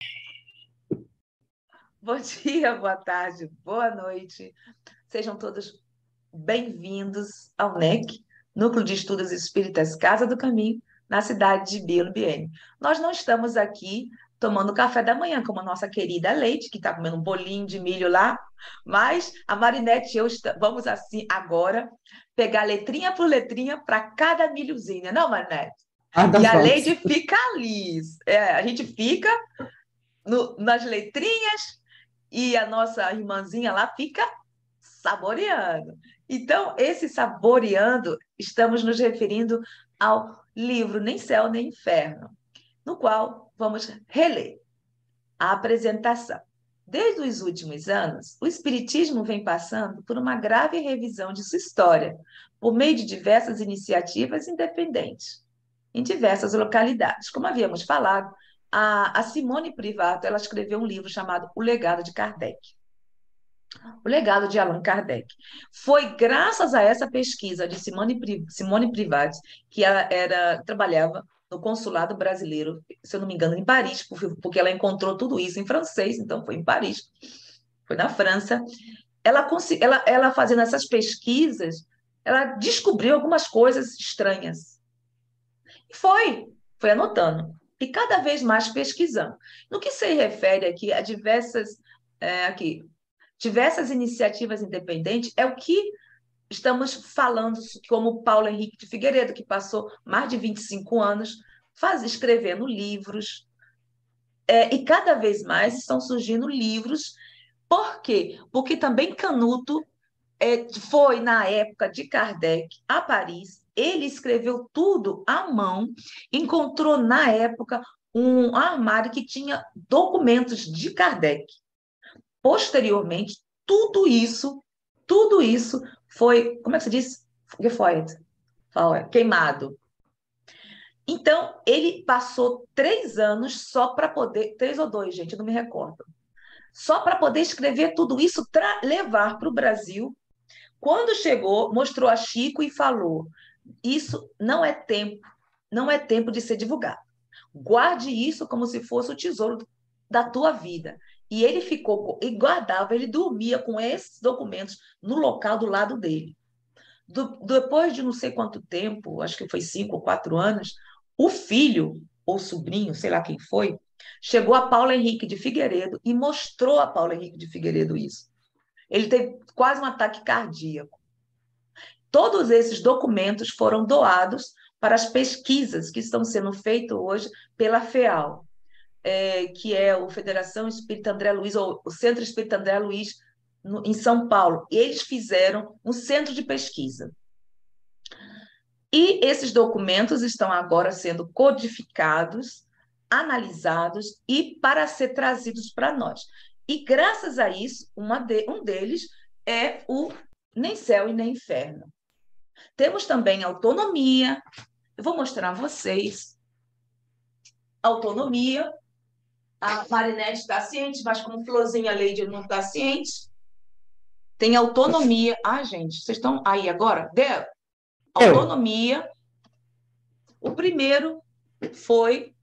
Bom dia, boa tarde, boa noite. Sejam todos bem-vindos ao NEC, Núcleo de Estudos Espíritas Casa do Caminho, na cidade de Bielo-Biene. Nós não estamos aqui tomando café da manhã, como a nossa querida Leite, que está comendo um bolinho de milho lá, mas a Marinete e eu vamos, assim, agora, pegar letrinha por letrinha para cada milhozinho, não, Marinete? E Nós a vamos. Leide fica ali. A gente fica nas letrinhas e a nossa irmãzinha lá fica saboreando. Então, esse saboreando, estamos nos referindo ao livro Nem Céu nem Inferno, no qual vamos reler a apresentação. Desde os últimos anos, o Espiritismo vem passando por uma grave revisão de sua história, por meio de diversas iniciativas independentes, em diversas localidades. Como havíamos falado, a Simone Privato ela escreveu um livro chamado O Legado de Kardec. O legado de Allan Kardec. Foi graças a essa pesquisa de Simone Privati que ela trabalhava no consulado brasileiro, se eu não me engano, em Paris, porque ela encontrou tudo isso em francês, então foi em Paris, foi na França. Ela fazendo essas pesquisas, ela descobriu algumas coisas estranhas. E foi anotando. E cada vez mais pesquisando. No que se refere aqui a diversas iniciativas independentes, é o que estamos falando, como Paulo Henrique de Figueiredo, que passou mais de 25 anos escrevendo livros, e cada vez mais estão surgindo livros. Por quê? Porque também Canuto foi, na época de Kardec, a Paris, ele escreveu tudo à mão, encontrou, na época, um armário que tinha documentos de Kardec. Posteriormente, tudo isso foi, como é que se diz? Gefeuert, queimado. Então, ele passou 3 anos só para poder, 3 ou 2, gente, eu não me recordo, só para poder escrever tudo isso, levar para o Brasil. Quando chegou, mostrou a Chico e falou: isso não é tempo de ser divulgado. Guarde isso como se fosse o tesouro da tua vida. E ele ficou e guardava, ele dormia com esses documentos no local do lado dele. Depois de não sei quanto tempo, acho que foi 5 ou 4 anos, o filho ou sobrinho, sei lá quem foi, chegou a Paulo Henrique de Figueiredo e mostrou a Paulo Henrique de Figueiredo isso. Ele teve quase um ataque cardíaco. Todos esses documentos foram doados para as pesquisas que estão sendo feitas hoje pela FEAL, que é a Federação Espírita André Luiz, ou o Centro Espírita André Luiz, em São Paulo. Eles fizeram um centro de pesquisa. E esses documentos estão agora sendo codificados, analisados e para ser trazidos para nós. E graças a isso, um deles é o Nem Céu e Nem Inferno. Temos também autonomia. Eu vou mostrar a vocês autonomia. A Marinette está ciente, mas como Florzinha Leide não está ciente. Tem autonomia. Ah, gente, vocês estão aí agora? Deu? Autonomia. O primeiro foi...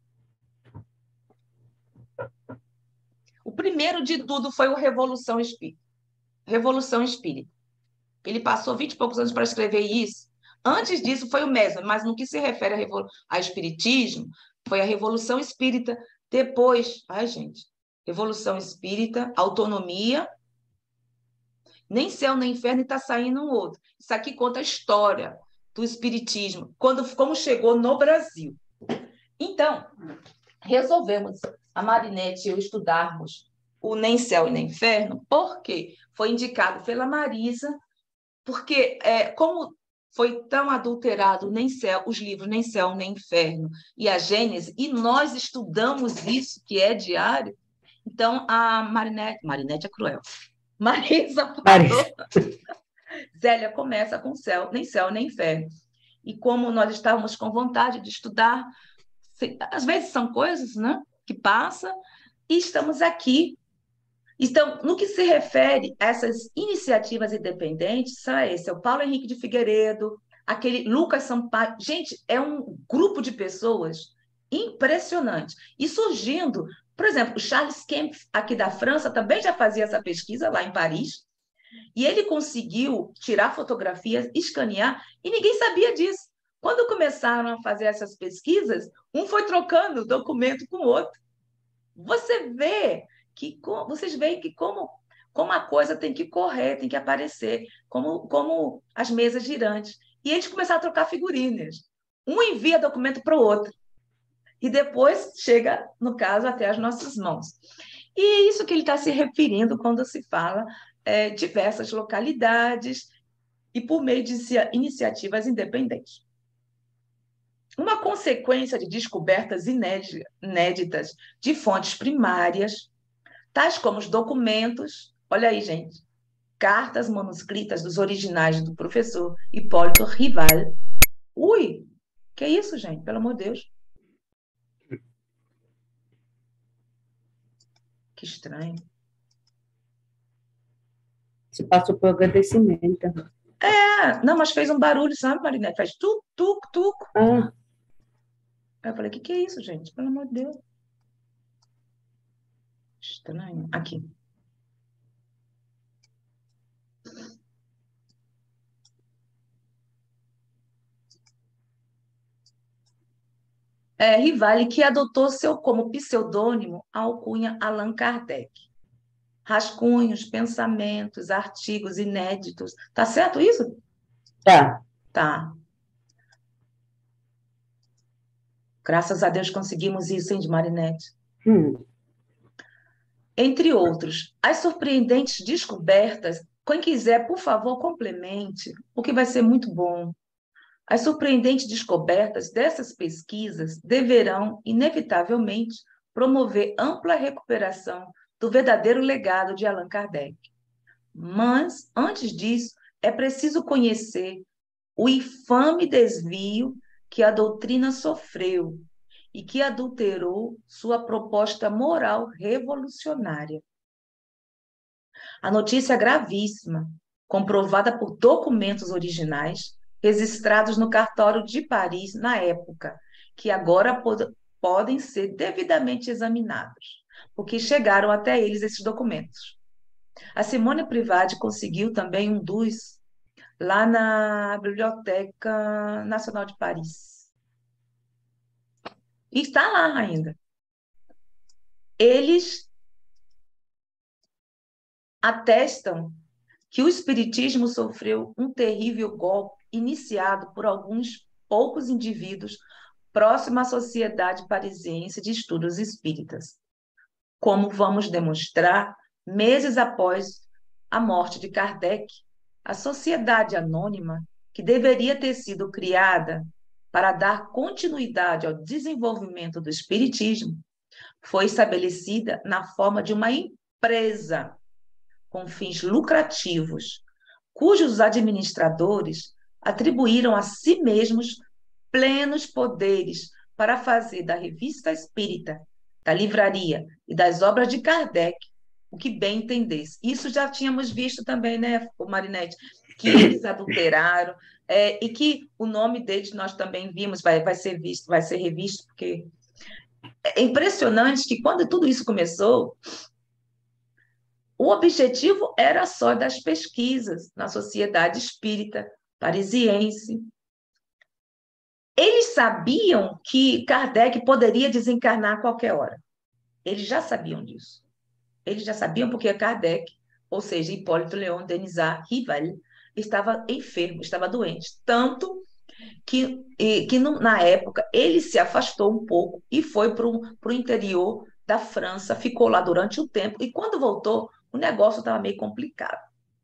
O primeiro de tudo foi o Revolução Espírita. Revolução Espírita. Ele passou 20 e poucos anos para escrever isso. Antes disso foi o mesmo, mas no que se refere a espiritismo, foi a Revolução Espírita. Depois, ai, gente, Revolução Espírita, autonomia, Nem Céu nem Inferno, e está saindo um outro. Isso aqui conta a história do espiritismo, como chegou no Brasil. Então, resolvemos, a Marinette e eu, estudarmos o Nem Céu e Nem Inferno, porque foi indicado pela Marisa, porque como foi tão adulterado nem céu, os livros Nem Céu nem Inferno e a Gênese, e nós estudamos isso, que é diário, então a Marinette é cruel, Marisa falou, Zélia, começa com Céu nem Inferno. E como nós estávamos com vontade de estudar, às vezes são coisas, né, que passam, e estamos aqui. Então, no que se refere a essas iniciativas independentes, são esse, é o Paulo Henrique de Figueiredo, aquele Lucas Sampaio. Gente, é um grupo de pessoas impressionante. E surgindo Por exemplo, o Charles Kempf, aqui da França, também já fazia essa pesquisa lá em Paris, e ele conseguiu tirar fotografias, escanear, e ninguém sabia disso. Quando começaram a fazer essas pesquisas, um foi trocando o documento com o outro. Vocês veem que como a coisa tem que correr, tem que aparecer, como as mesas girantes. E eles começaram a trocar figurinhas. Um envia documento para o outro. E depois chega, no caso, até as nossas mãos. E é isso que ele está se referindo quando se fala diversas localidades e por meio de iniciativas independentes. Uma consequência de descobertas inéditas de fontes primárias, tais como os documentos, olha aí, gente, cartas manuscritas dos originais do professor Hipólito Rival. Ui, que é isso, gente? Pelo amor de Deus. Que estranho. Você passou por agradecimento. Não, mas fez um barulho, sabe, Marinette? Faz tuc, tuc, tuc. Ah, Aí eu falei, que é isso, gente? Pelo amor de Deus. Estranho. Aqui. Rivali, que adotou como pseudônimo a alcunha Allan Kardec. Rascunhos, pensamentos, artigos inéditos. Tá certo isso? tá. Tá. Graças a Deus conseguimos isso, hein, de Marinette. Entre outros, as surpreendentes descobertas. Quem quiser, por favor, complemente, porque vai ser muito bom. As surpreendentes descobertas dessas pesquisas deverão, inevitavelmente, promover ampla recuperação do verdadeiro legado de Allan Kardec. Mas, antes disso, é preciso conhecer o infame desvio que a doutrina sofreu e que adulterou sua proposta moral revolucionária. A notícia gravíssima, comprovada por documentos originais, registrados no cartório de Paris na época, que agora podem ser devidamente examinados, porque chegaram até eles esses documentos. A Simone Privati conseguiu também um dos lá na Biblioteca Nacional de Paris. E está lá ainda. Eles atestam que o Espiritismo sofreu um terrível golpe iniciado por alguns poucos indivíduos próximos à Sociedade Parisiense de Estudos Espíritas. Como vamos demonstrar, meses após a morte de Kardec, a Sociedade Anônima, que deveria ter sido criada para dar continuidade ao desenvolvimento do Espiritismo, foi estabelecida na forma de uma empresa com fins lucrativos, cujos administradores atribuíram a si mesmos plenos poderes para fazer da revista espírita, da livraria e das obras de Kardec o que bem entendesse. Isso já tínhamos visto também, né, Marinette, que eles adulteraram, e que o nome deles nós também vimos, vai ser visto, vai ser revisto, porque é impressionante que quando tudo isso começou, o objetivo era só das pesquisas na Sociedade Espírita Parisiense. Eles sabiam que Kardec poderia desencarnar a qualquer hora. Eles já sabiam disso. Eles já sabiam porque Kardec, ou seja, Hipólito Léon Denisard Rival, estava enfermo, estava doente. Tanto que na época ele se afastou um pouco e foi para o interior da França, ficou lá durante um tempo, e quando voltou, o negócio estava meio complicado.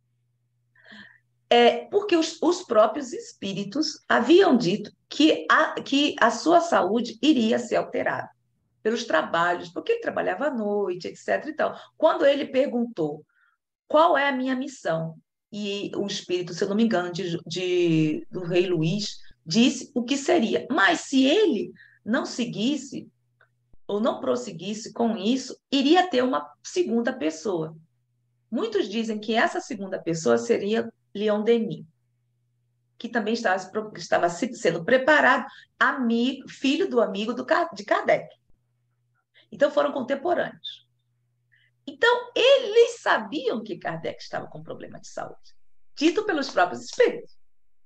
Porque os próprios espíritos haviam dito que a sua saúde iria ser alterada pelos trabalhos, porque ele trabalhava à noite, etc. E tal. Quando ele perguntou qual é a minha missão, e o espírito, se eu não me engano, do rei Luís, disse o que seria. Mas se ele não seguisse ou não prosseguisse com isso, iria ter uma segunda pessoa. Muitos dizem que essa segunda pessoa seria Leon Denis, que também estava sendo preparado, filho do amigo de Kardec. Então, foram contemporâneos. Então, eles sabiam que Kardec estava com problema de saúde, dito pelos próprios espíritos.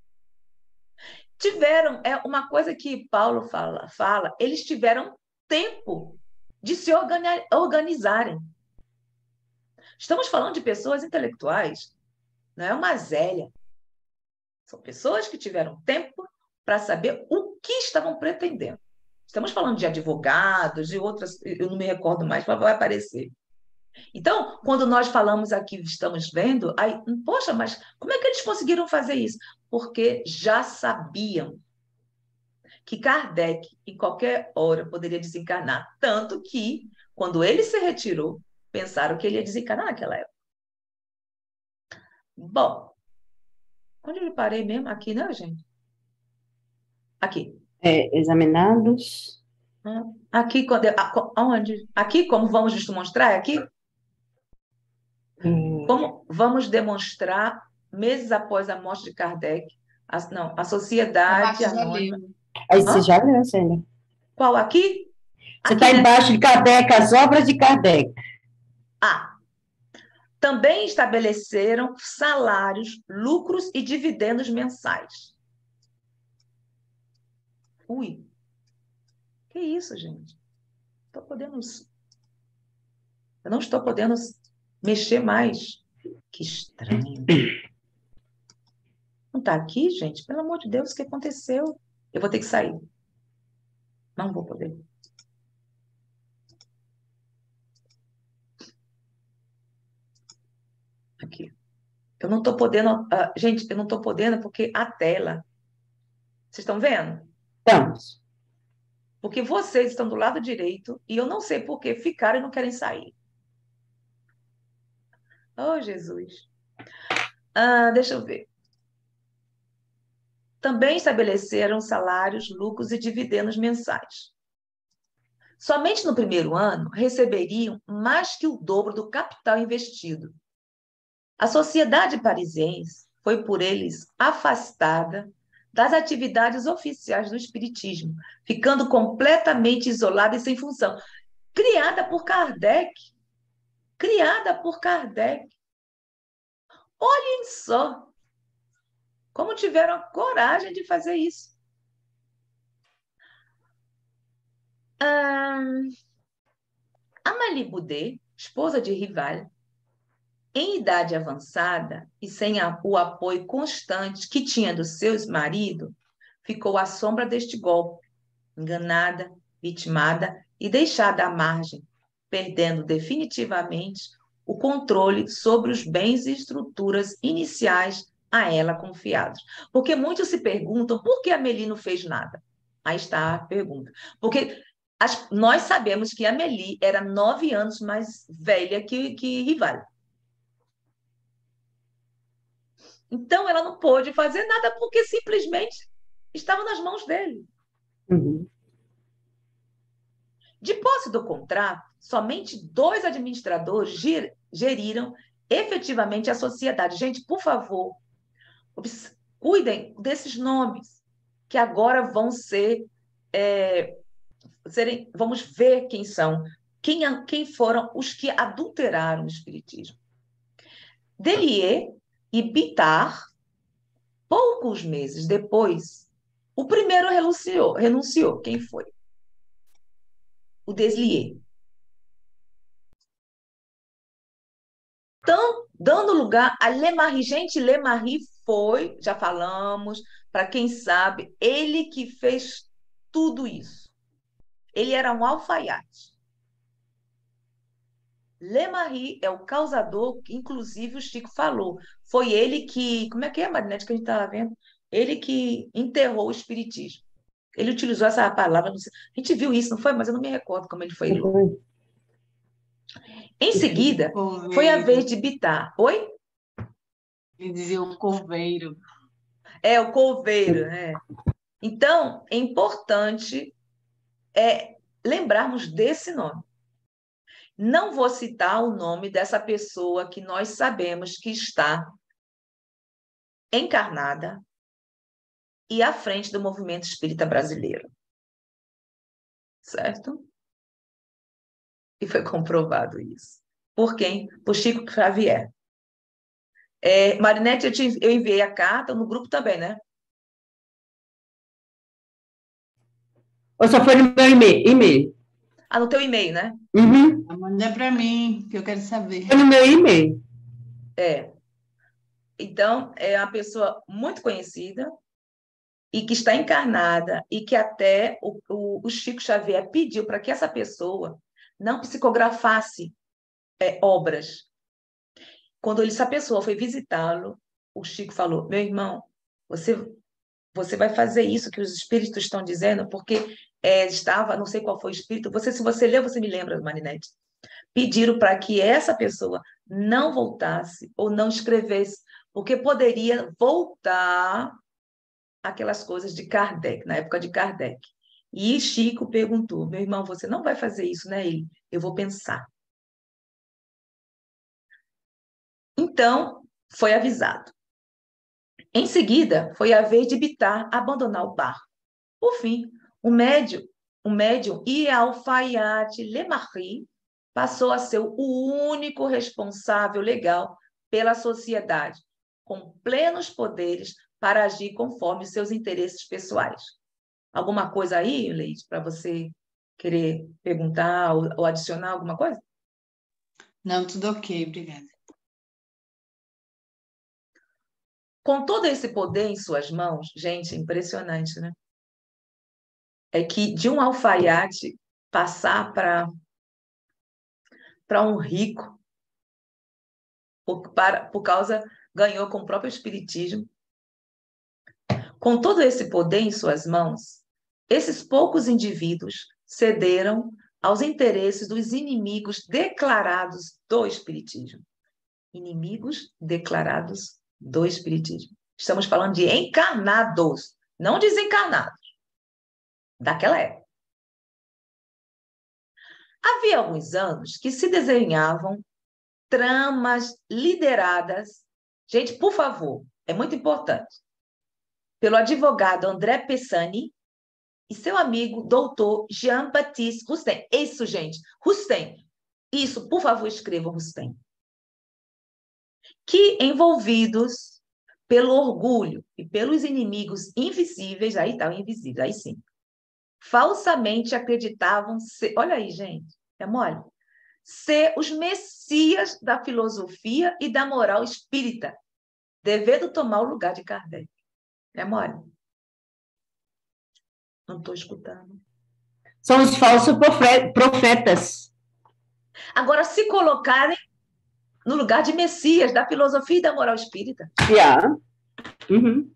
Tiveram, é uma coisa que Paulo fala, eles tiveram tempo de se organizarem. Estamos falando de pessoas intelectuais, não é uma zélia. São pessoas que tiveram tempo para saber o que estavam pretendendo. Estamos falando de advogados, de outras, eu não me recordo mais, mas vai aparecer. Então, quando nós falamos aqui, estamos vendo, aí, poxa, mas como é que eles conseguiram fazer isso? Porque já sabiam que Kardec, em qualquer hora, poderia desencarnar. Tanto que, quando ele se retirou, pensaram que ele ia desencarnar naquela época. Bom, onde eu parei mesmo? Aqui, né, gente? Aqui. Examinados. Aqui, aonde? Aqui, como vamos demonstrar? Aqui? Como vamos demonstrar, meses após a morte de Kardec, a Sociedade Anônima. Aí você já leu, Célia? Qual aqui? Você Aqui, está né? embaixo de Kardec, as obras de Kardec. Também estabeleceram salários, lucros e dividendos mensais. Ui, que isso, gente? Eu não estou podendo mexer mais. Que estranho. Não está aqui, gente? Pelo amor de Deus, o que aconteceu? Eu vou ter que sair. Não vou poder. Aqui. Eu não estou podendo. Gente, eu não estou podendo porque a tela. Vocês estão vendo? Estamos. Porque vocês estão do lado direito e eu não sei por que ficaram e não querem sair. Oh, Jesus. Deixa eu ver. Também estabeleceram salários, lucros e dividendos mensais. Somente no primeiro ano receberiam mais que o dobro do capital investido. A sociedade parisiense foi por eles afastada das atividades oficiais do espiritismo, ficando completamente isolada e sem função. Criada por Kardec. Criada por Kardec. Olhem só como tiveram a coragem de fazer isso. Amélie Boudet, esposa de Rival, em idade avançada e sem o apoio constante que tinha do seu marido, ficou à sombra deste golpe, enganada, vitimada e deixada à margem, perdendo definitivamente o controle sobre os bens e estruturas iniciais a ela confiados. Porque muitos se perguntam por que a Amélie não fez nada. Aí está a pergunta. Porque nós sabemos que a Amélie era 9 anos mais velha que Rival. Então, ela não pôde fazer nada porque simplesmente estava nas mãos dele. Uhum. De posse do contrato, somente 2 administradores geriram efetivamente a sociedade. Gente, por favor, cuidem desses nomes, que agora vão vamos ver quem são, quem foram os que adulteraram o espiritismo. Delier e Bitar, poucos meses depois, o primeiro renunciou. Quem foi? O Deslier. Então, dando lugar a Lemarie. Gente, Lemarie foi, já falamos, para quem sabe, ele que fez tudo isso. Ele era um alfaiate. Lemarie é o causador, que inclusive o Chico falou. Foi ele que, como é, Marinete, que a gente estava vendo? Ele que enterrou o espiritismo. Ele utilizou essa palavra, a gente viu isso, não foi? Mas eu não me recordo como ele foi. Em seguida, foi a vez de Bitar. Oi? Ele dizia um coveiro. O coveiro, né? Então, é importante lembrarmos desse nome. Não vou citar o nome dessa pessoa que nós sabemos que está encarnada e à frente do movimento espírita brasileiro. Certo? E foi comprovado isso. Por quem? Por Chico Xavier. Marinete, eu enviei a carta no grupo também, né? Ou só foi no meu e-mail? Ah, no teu e-mail, né? Uhum. Manda para mim, que eu quero saber. Foi no meu e-mail. É. Então, é uma pessoa muito conhecida e que está encarnada e que até o Chico Xavier pediu para que essa pessoa não psicografasse obras. Quando essa pessoa foi visitá-lo, o Chico falou: meu irmão, você, você vai fazer isso que os espíritos estão dizendo, porque estava, não sei qual foi o espírito, se você ler, você me lembra, Marinette. Pediram para que essa pessoa não voltasse ou não escrevesse, porque poderia voltar aquelas coisas de Kardec, na época de Kardec. E Chico perguntou: meu irmão, você não vai fazer isso, né? Ele, eu vou pensar. Então, foi avisado. Em seguida, foi a vez de Bitar abandonar o barco. Por fim, o médium e Alfaiate Lemarri passou a ser o único responsável legal pela sociedade, com plenos poderes para agir conforme seus interesses pessoais. Alguma coisa aí, Leite, para você querer perguntar ou adicionar alguma coisa? Não, tudo ok, obrigada. Com todo esse poder em suas mãos, gente, impressionante, né? É que de um alfaiate passar para um rico, por causa, ganhou com o próprio espiritismo. Com todo esse poder em suas mãos, esses poucos indivíduos cederam aos interesses dos inimigos declarados do espiritismo. Inimigos declarados do espiritismo. Estamos falando de encarnados, não desencarnados, daquela época. Havia alguns anos que se desenhavam tramas lideradas. Gente, por favor, é muito importante. Pelo advogado André Pessani e seu amigo doutor Jean-Baptiste Rustem. Isso, gente, Rustem. Isso, por favor, escrevam Rustem. Que, envolvidos pelo orgulho e pelos inimigos invisíveis, aí tá, invisíveis, aí sim, falsamente acreditavam ser, olha aí, gente, é mole, ser os messias da filosofia e da moral espírita, devendo tomar o lugar de Kardec. É mole? Não estou escutando. São os falsos profetas. Agora, se colocarem no lugar de messias da filosofia e da moral espírita. Yeah. Uhum.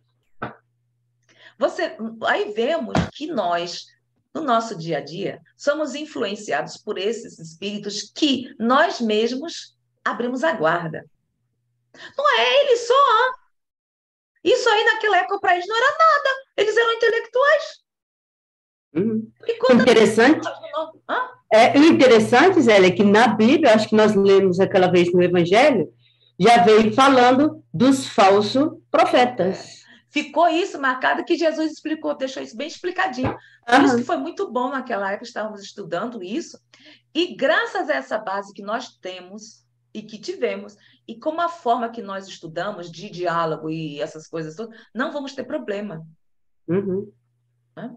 Aí vemos que nós, no nosso dia a dia, somos influenciados por esses espíritos que nós mesmos abrimos a guarda. Não é eles só. Isso aí naquela época para eles não era nada. Eles eram intelectuais. Uhum. E O interessante, o interessante, Zélia, é que na Bíblia, acho que nós lemos aquela vez no Evangelho, já veio falando dos falsos profetas. Ficou isso marcado que Jesus explicou, deixou isso bem explicadinho. Por isso que foi muito bom naquela época, estávamos estudando isso. E graças a essa base que nós temos e que tivemos, e como a forma que nós estudamos de diálogo e essas coisas todas, não vamos ter problema. Uhum. Né?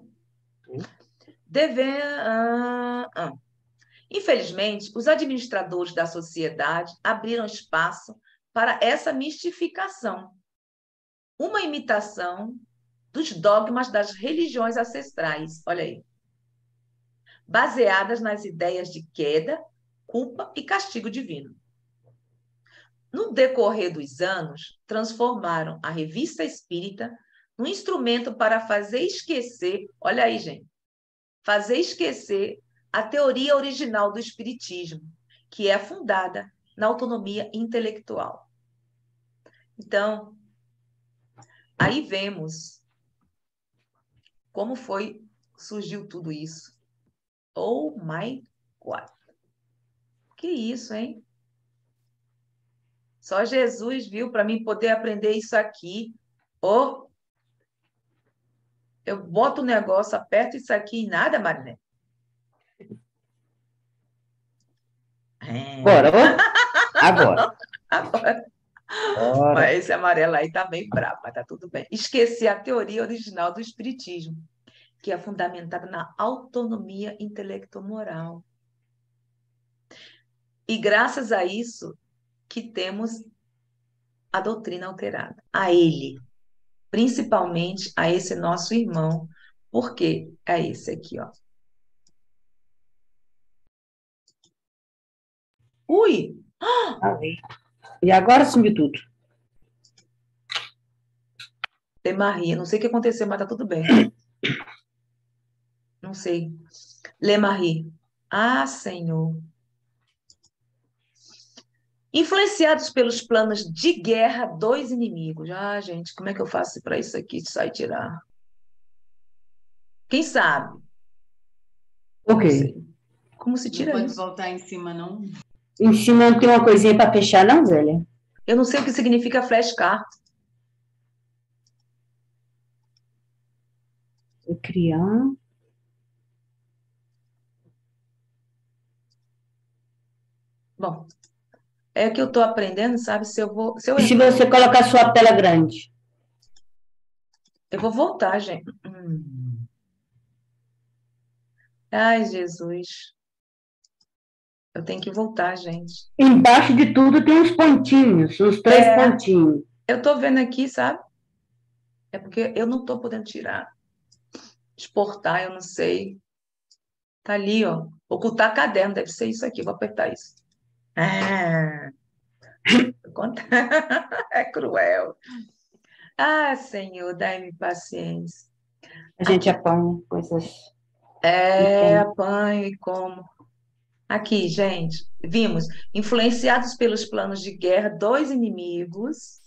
Infelizmente, os administradores da sociedade abriram espaço para essa mistificação, uma imitação dos dogmas das religiões ancestrais, olha aí, baseadas nas ideias de queda, culpa e castigo divino. No decorrer dos anos, transformaram a revista espírita num instrumento para fazer esquecer, olha aí, gente, fazer esquecer a teoria original do espiritismo, que é fundada na autonomia intelectual. Então, aí vemos como surgiu tudo isso. Oh my God! Que isso, hein? Só Jesus viu para mim poder aprender isso aqui. Oh, eu boto o negócio, aperto isso aqui e nada, Marinê. Agora, agora. Agora. Mas esse amarelo aí tá bem bravo, mas tá tudo bem. Esqueci a teoria original do espiritismo, que é fundamentada na autonomia intelecto-moral. E graças a isso que temos a doutrina alterada. A ele, principalmente a esse nosso irmão. Por quê? É esse aqui, ó. Ui! E agora sumiu tudo. Lemarie, não sei o que aconteceu, mas tá tudo bem. Não sei. Lemarie. Ah, Senhor. Influenciados pelos planos de guerra dos inimigos. Ah, gente, como é que eu faço para isso aqui sair tirar? Quem sabe? O quê? Não sei. Como se tira Não pode isso? voltar em cima, não? Em cima não tem uma coisinha para fechar, não, Zélia? Eu não sei o que significa flashcard. Criar. Bom, é que eu estou aprendendo, sabe? Se eu vou, se eu E se entrar, você colocar sua tela grande? eu vou voltar, gente. Ai, Jesus. Eu tenho que voltar, gente. Embaixo de tudo tem uns pontinhos, uns 3 pontinhos. Eu estou vendo aqui, sabe? É porque eu não estou podendo tirar. Exportar, eu não sei. Tá ali, ó. Ocultar caderno, deve ser isso aqui. Vou apertar isso. Ah, é cruel. Ah, Senhor, dai-me paciência. A gente Aqui. apanha coisas É, pequenas. apanho e como. Aqui, gente, vimos, influenciados pelos planos de guerra dos inimigos,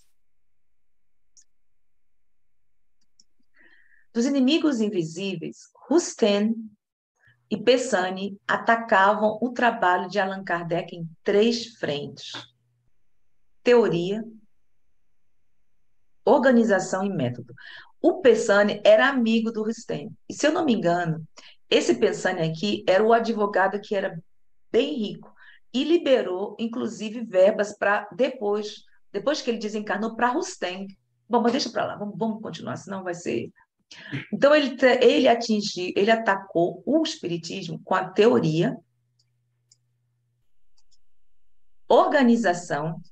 dos inimigos invisíveis, Rustem e Pessani atacavam o trabalho de Allan Kardec em 3 frentes: teoria, organização e método. O Pessani era amigo do Rustem. E se eu não me engano, esse Pessani aqui era o advogado que era bem rico e liberou, inclusive, verbas para depois que ele desencarnou, para Rustem. Bom, mas deixa para lá, vamos continuar, senão vai ser. Então, ele atacou o espiritismo com a teoria, organização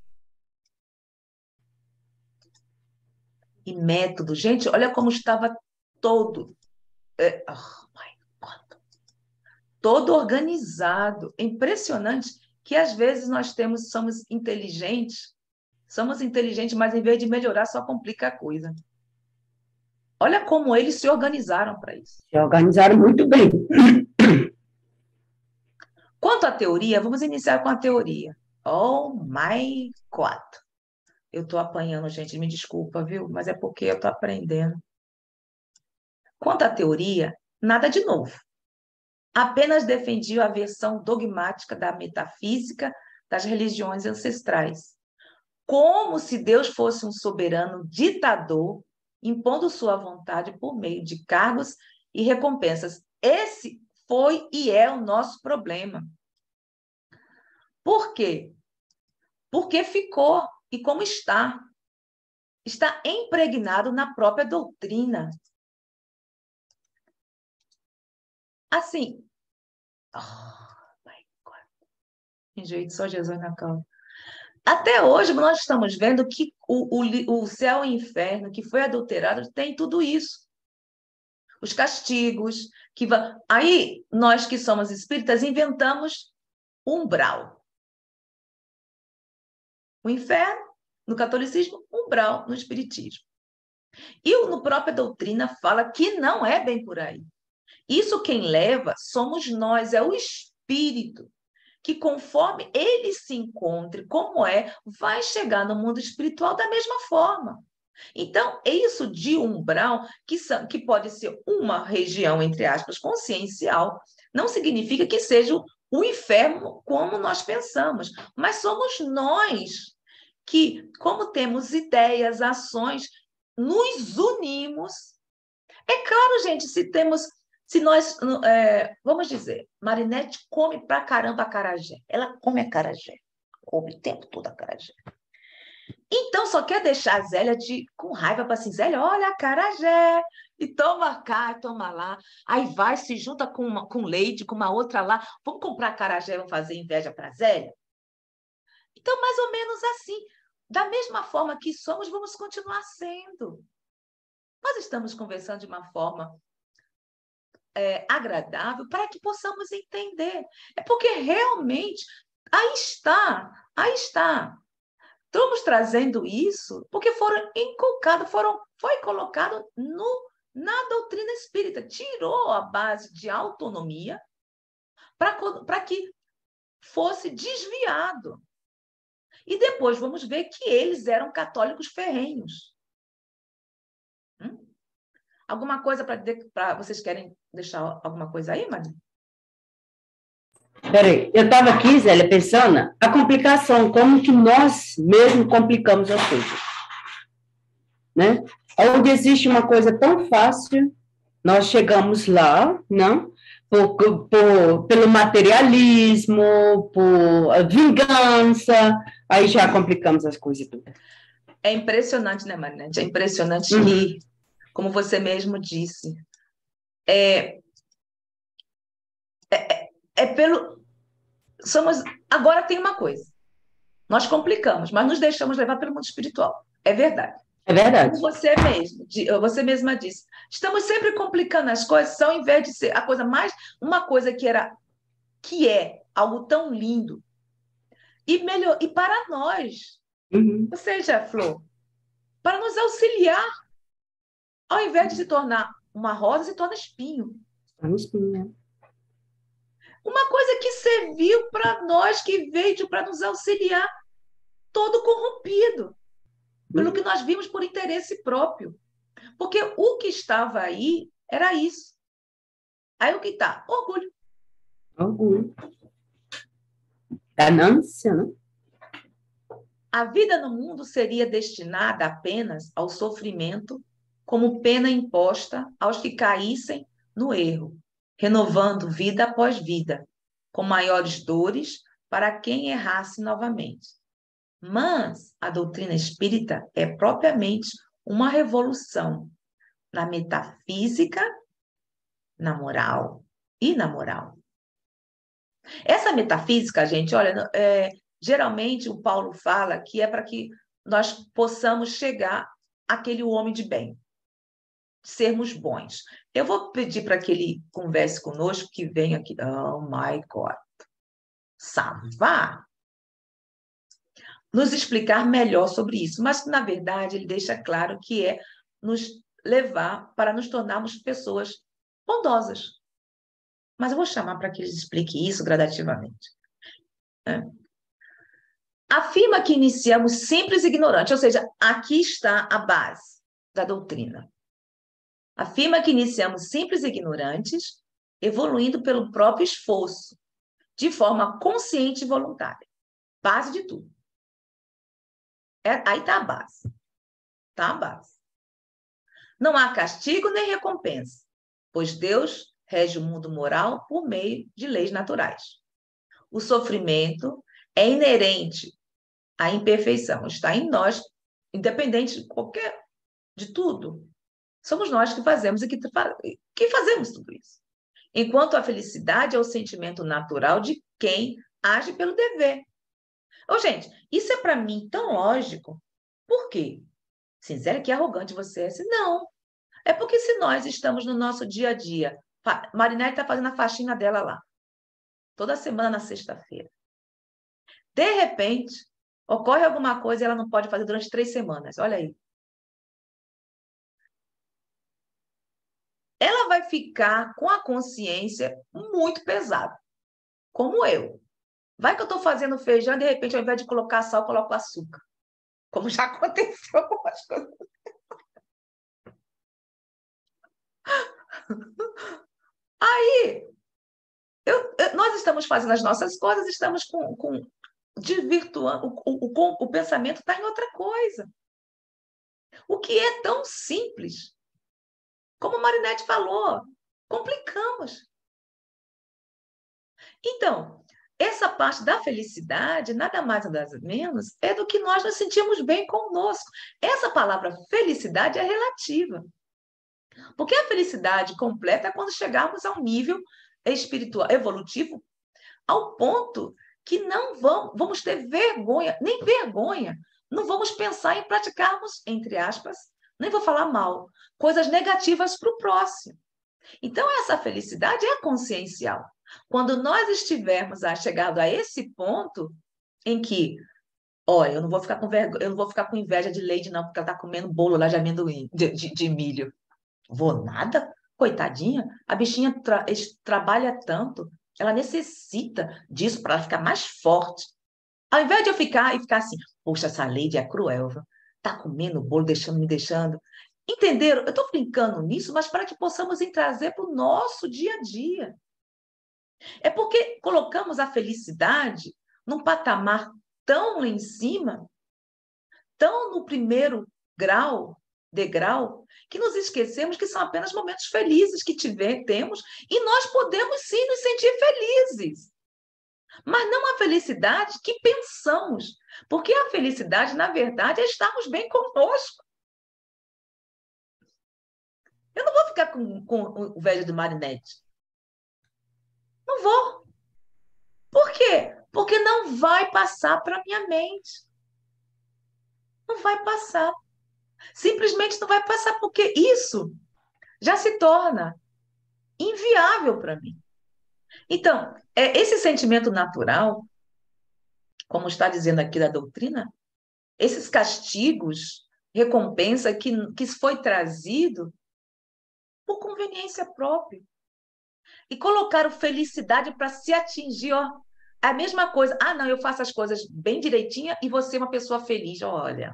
e método. Gente, olha como estava todo, oh my God, todo organizado. É impressionante que às vezes somos inteligentes, mas em vez de melhorar, só complica a coisa. Olha como eles se organizaram para isso. Se organizaram muito bem. Quanto à teoria, vamos iniciar com a teoria. Oh my God. Eu estou apanhando, gente, me desculpa, viu? Mas é porque eu estou aprendendo. Quanto à teoria, nada de novo. Apenas defendia a versão dogmática da metafísica das religiões ancestrais. Como se Deus fosse um soberano ditador, impondo sua vontade por meio de cargos e recompensas. Esse foi e é o nosso problema. Por quê? Porque ficou e como está. Está impregnado na própria doutrina. Assim, my God. Gente, só Jesus na calma. Até hoje nós estamos vendo que o céu e o inferno, que foi adulterado, tem tudo isso. Os castigos. Aí, nós que somos espíritas, inventamos umbral. O inferno, no catolicismo, umbral no espiritismo. E no própria doutrina fala que não é bem por aí. Isso quem leva somos nós, é o espírito, que conforme ele se encontre como vai chegar no mundo espiritual da mesma forma. Então, isso de umbral, que pode ser uma região, entre aspas, consciencial, não significa que seja o inferno como nós pensamos, mas somos nós que, como temos ideias, ações, nos unimos. É claro, gente, Se nós, vamos dizer, Marinette come pra caramba acarajé. Ela come acarajé. Come o tempo todo acarajé. Então, só quer deixar a Zélia com raiva para assim, Zélia, olha acarajé. E toma cá, toma lá. Aí vai, se junta com Leide, com uma outra lá. Vamos comprar acarajé, vamos fazer inveja para a Zélia? Então, mais ou menos assim. Da mesma forma que somos, vamos continuar sendo. Nós estamos conversando de uma forma agradável para que possamos entender. É porque realmente, aí está. Estamos trazendo isso porque foi colocado na doutrina espírita. Tirou a base de autonomia para que fosse desviado. E depois vamos ver que eles eram católicos ferrenhos. Alguma coisa para vocês querem deixar alguma coisa aí, Maria? Peraí, eu estava aqui, Zélia, pensando a complicação, como que nós mesmos complicamos as coisas. Né? Onde existe uma coisa tão fácil, nós chegamos lá, não? Pelo materialismo, por vingança, aí já complicamos as coisas tudo. É impressionante, né, Marinette? É impressionante que, como você mesmo disse, agora tem uma coisa. Nós complicamos, mas nos deixamos levar pelo mundo espiritual. É verdade. É verdade. Como você mesma disse. Estamos sempre complicando as coisas, ao invés de ser a coisa mais... Uma coisa que é algo tão lindo. E para nós. Ou seja, Flor, para nos auxiliar, ao invés de se tornar uma rosa, se torna espinho. Uma coisa que serviu para nós, que veio para nos auxiliar, todo corrompido, pelo que nós vimos por interesse próprio. Porque o que estava aí era isso. Aí o que está? Orgulho. Orgulho. Ganância, né? A vida no mundo seria destinada apenas ao sofrimento, como pena imposta aos que caíssem no erro, renovando vida após vida, com maiores dores para quem errasse novamente. Mas a doutrina espírita é propriamente uma revolução na metafísica, na moral e na moral. Essa metafísica, gente, olha, geralmente o Paulo fala que é para que nós possamos chegar àquele homem de bem, sermos bons. Eu vou pedir para que ele converse conosco, que venha aqui. Oh, my God. Savá. Nos explicar melhor sobre isso. Mas, na verdade, ele deixa claro que é nos levar para nos tornarmos pessoas bondosas. Mas eu vou chamar para que ele explique isso gradativamente. Afirma que iniciamos simples e ignorantes, ou seja, aqui está a base da doutrina. Afirma que iniciamos simples e ignorantes, evoluindo pelo próprio esforço, de forma consciente e voluntária. Base de tudo. Aí está a base. Está a base. Não há castigo nem recompensa, pois Deus rege o mundo moral por meio de leis naturais. O sofrimento é inerente à imperfeição, está em nós, independente de tudo. Somos nós que fazemos que fazemos tudo isso. Enquanto a felicidade é o sentimento natural de quem age pelo dever. Gente, isso é para mim tão lógico. Por quê? Sincera, que arrogante você é. Não. É porque se nós estamos no nosso dia a dia, Marinette está fazendo a faxina dela lá, toda semana na sexta-feira. De repente, ocorre alguma coisa e ela não pode fazer durante 3 semanas. Olha aí. Ela vai ficar com a consciência muito pesada, como eu. Vai que eu estou fazendo feijão e, de repente, ao invés de colocar sal, eu coloco açúcar. Como já aconteceu com as coisas. Aí, nós estamos fazendo as nossas coisas, estamos desvirtuando, o pensamento está em outra coisa. O que é tão simples, como a Marinette falou, Complicamos. Então, essa parte da felicidade, nada mais nada menos, é do que nós nos sentimos bem conosco. Essa palavra felicidade é relativa. Porque a felicidade completa é quando chegarmos a um nível espiritual, evolutivo, ao ponto que não vamos ter vergonha, nem vergonha, não vamos pensar em praticarmos, entre aspas, nem vou falar mal, coisas negativas para o próximo. Então, essa felicidade é consciencial. Quando nós estivermos chegado a esse ponto em que, olha, eu não vou ficar com vergonha, eu não vou ficar com inveja de Leide, não, porque ela está comendo bolo lá de amendoim, de milho. Vou nada? Coitadinha, a bichinha trabalha tanto, ela necessita disso para ficar mais forte. Ao invés de eu ficar assim, poxa, essa Leide é cruel, viu? Tá comendo bolo, me deixando. Entenderam? Eu estou brincando nisso, mas para que possamos trazer para o nosso dia a dia. É porque colocamos a felicidade num patamar tão lá em cima, tão no primeiro degrau, que nos esquecemos que são apenas momentos felizes que temos, e nós podemos sim nos sentir felizes. Mas não a felicidade que pensamos, porque a felicidade, na verdade, é estarmos bem conosco. Eu não vou ficar com o velho do Marinette. Não vou. Por quê? Porque não vai passar para a minha mente. Não vai passar. Simplesmente não vai passar, porque isso já se torna inviável para mim. Então, esse sentimento natural, como está dizendo aqui da doutrina, esses castigos, recompensa que foi trazido por conveniência própria. E colocaram felicidade para se atingir, ó, a mesma coisa. Ah, não, eu faço as coisas bem direitinha e você é uma pessoa feliz. Olha.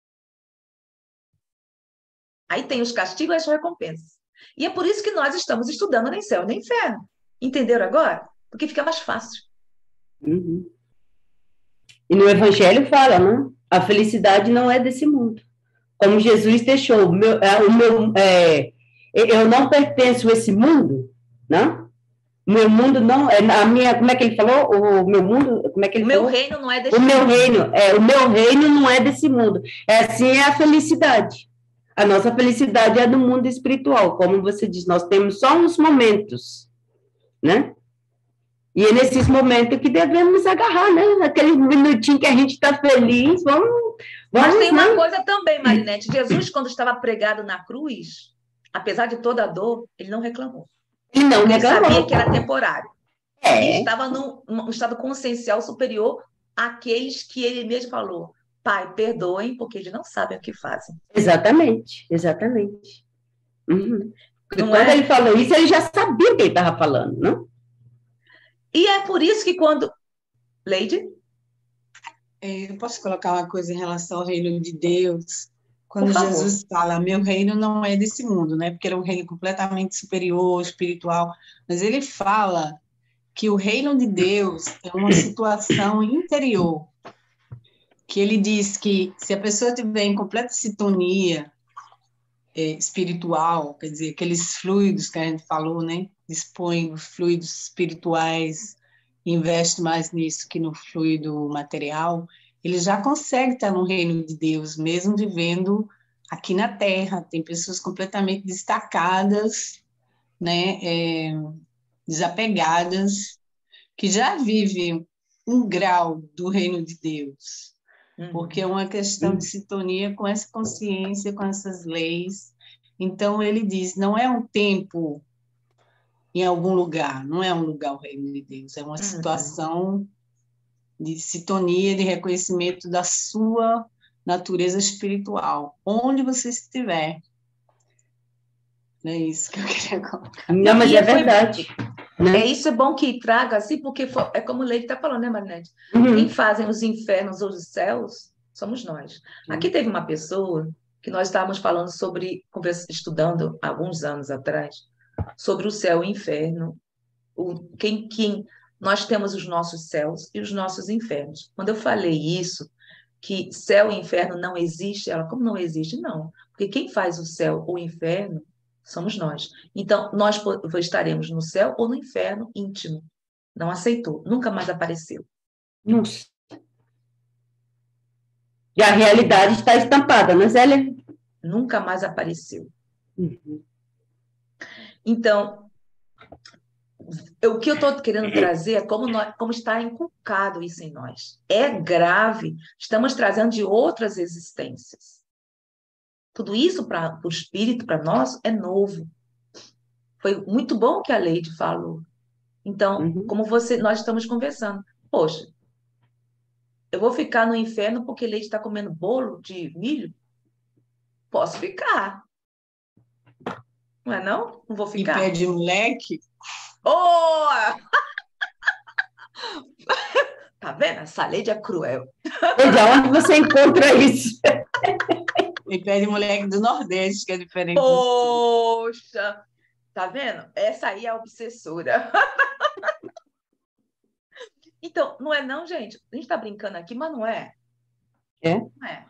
Aí tem os castigos e as recompensas. E é por isso que nós estamos estudando nem céu nem inferno. Entenderam agora? Porque fica mais fácil. Uhum. E no Evangelho fala, né? A felicidade não é desse mundo. Como Jesus deixou, eu não pertenço a esse mundo, né? Meu mundo não é a minha, como é que ele falou? O meu mundo, como é que ele falou? O meu reino não é desse mundo. O meu reino não é desse mundo. Assim é a felicidade. A nossa felicidade é do mundo espiritual, como você diz, nós temos só uns momentos, né? E é nesses momentos que devemos agarrar, né? Aquele minutinho que a gente está feliz, vamos. Mas tem uma coisa também, Marinette. Jesus, quando estava pregado na cruz, apesar de toda a dor, ele não reclamou. Ele sabia que era temporário. Ele estava num estado consciencial superior àqueles que ele mesmo falou: Pai, perdoem, porque eles não sabem o que fazem. Exatamente. Uhum. Quando ele falou isso, ele já sabia o que ele estava falando, não? E é por isso que quando... Leide? Eu posso colocar uma coisa em relação ao reino de Deus? Quando Jesus fala, meu reino não é desse mundo, né? Porque ele é um reino completamente superior, espiritual. Mas ele fala que o reino de Deus é uma situação interior. Que ele diz que se a pessoa estiver em completa sintonia espiritual, quer dizer, aqueles fluidos que a gente falou, né? Dispõe dos fluidos espirituais, investe mais nisso que no fluido material, ele já consegue estar no reino de Deus, mesmo vivendo aqui na Terra. Tem pessoas completamente destacadas, né? Desapegadas, que já vivem um grau do reino de Deus, porque é uma questão de sintonia com essa consciência, com essas leis. Então, ele diz, não é um tempo em algum lugar, não é um lugar o reino de Deus, é uma situação de sintonia, de reconhecimento da sua natureza espiritual, onde você estiver. É isso que eu queria colocar. Não, mas é verdade. Né? Isso é bom que traga assim, porque é como o Leite está falando, né, Marinette? Quem fazem os infernos ou os céus somos nós. Aqui teve uma pessoa que nós estávamos falando sobre, estudando há alguns anos atrás, sobre o céu e o inferno, quem nós temos os nossos céus e os nossos infernos. Quando eu falei isso, que céu e inferno não existe, ela, como não existe? Não, porque quem faz o céu ou o inferno Somos nós. Então, nós estaremos no céu ou no inferno íntimo. Não aceitou, nunca mais apareceu. Nossa. E a realidade está estampada, né, Zélia? Nunca mais apareceu. Uhum. Então, o que eu estou querendo trazer é como está inculcado isso em nós. É grave. Estamos trazendo de outras existências. Tudo isso para o espírito, para nós, é novo. Foi muito bom o que a Leide falou. Então, Uhum. como nós estamos conversando. Poxa, eu vou ficar no inferno porque Leide está comendo bolo de milho? Posso ficar. Não é não? Não vou E ficar. pé de moleque, Oh! Tá vendo? Essa Leide é cruel. Veja, onde você encontra isso? e pé de moleque do Nordeste, que é diferente do Sul. Poxa! Tá vendo? Essa aí é a obsessora. Então, não é não, gente? A gente tá brincando aqui, mas não é. É? Não é.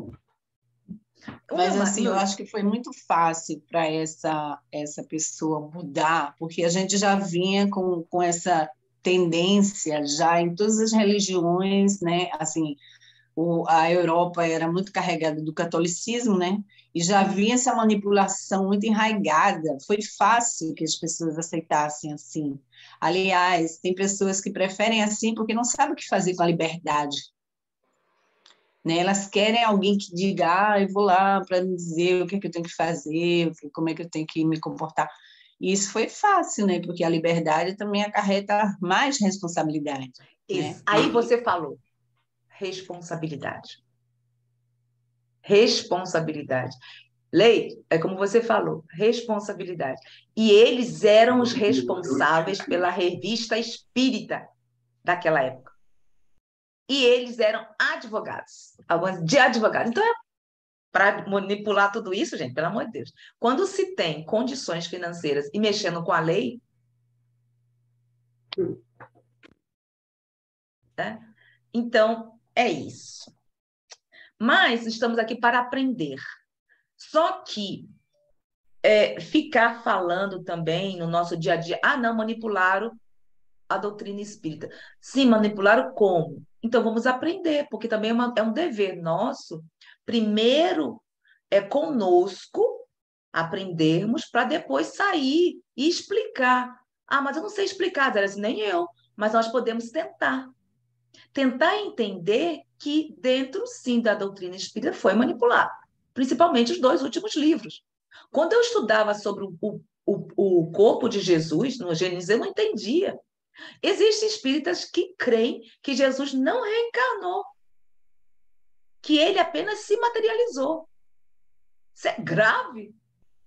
Mas, assim, eu acho que foi muito fácil para essa pessoa mudar, porque a gente já vinha com essa tendência já em todas as religiões, né? Assim, a Europa era muito carregada do catolicismo, né? E já vinha essa manipulação muito enraizada. Foi fácil que as pessoas aceitassem assim. Aliás, tem pessoas que preferem assim porque não sabem o que fazer com a liberdade, né? Elas querem alguém que diga, eu vou lá para me dizer o que é que eu tenho que fazer, como é que eu tenho que me comportar. E isso foi fácil, né? Porque a liberdade também acarreta mais responsabilidade, né? Aí você falou responsabilidade. Responsabilidade. Lei, é como você falou, responsabilidade. E eles eram os responsáveis pela revista espírita daquela época. E eles eram advogados, alguns de advogados. Então, para manipular tudo isso, gente, pelo amor de Deus. Quando se tem condições financeiras e mexendo com a lei, né? Então, é isso. Mas estamos aqui para aprender. Só que ficar falando também no nosso dia a dia, não, manipularam a doutrina espírita. Sim, manipularam como? Então vamos aprender, porque também é um dever nosso, primeiro conosco, aprendermos para depois sair e explicar. Mas eu não sei explicar, Zé, nem eu, mas nós podemos tentar. Tentar entender que dentro, sim, da doutrina espírita foi manipulado, principalmente os 2 últimos livros. Quando eu estudava sobre o corpo de Jesus no Gênesis, eu não entendia. Existem espíritas que creem que Jesus não reencarnou, que ele apenas se materializou. Isso é grave.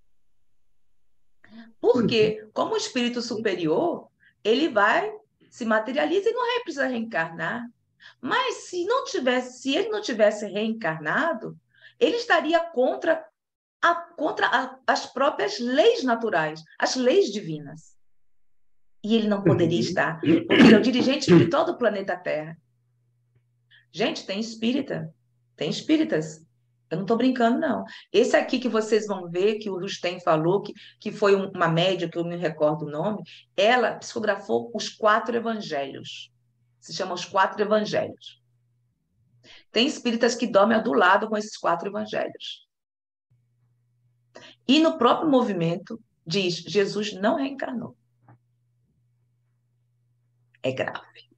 Porque, como o espírito superior, ele vai, se materializa e não precisa reencarnar. Mas se ele não tivesse reencarnado, ele estaria contra as próprias leis naturais, as leis divinas. E ele não poderia estar, porque ele é o dirigente espiritual do planeta Terra. Gente, tem espíritas. Eu não estou brincando, não. Esse aqui que vocês vão ver, que o Rustem falou, que foi uma média, que eu me recordo o nome, ela psicografou os 4 evangelhos. Se chama os 4 evangelhos. Tem espíritas que dormem do lado com esses 4 evangelhos. E no próprio movimento diz, Jesus não reencarnou. É grave.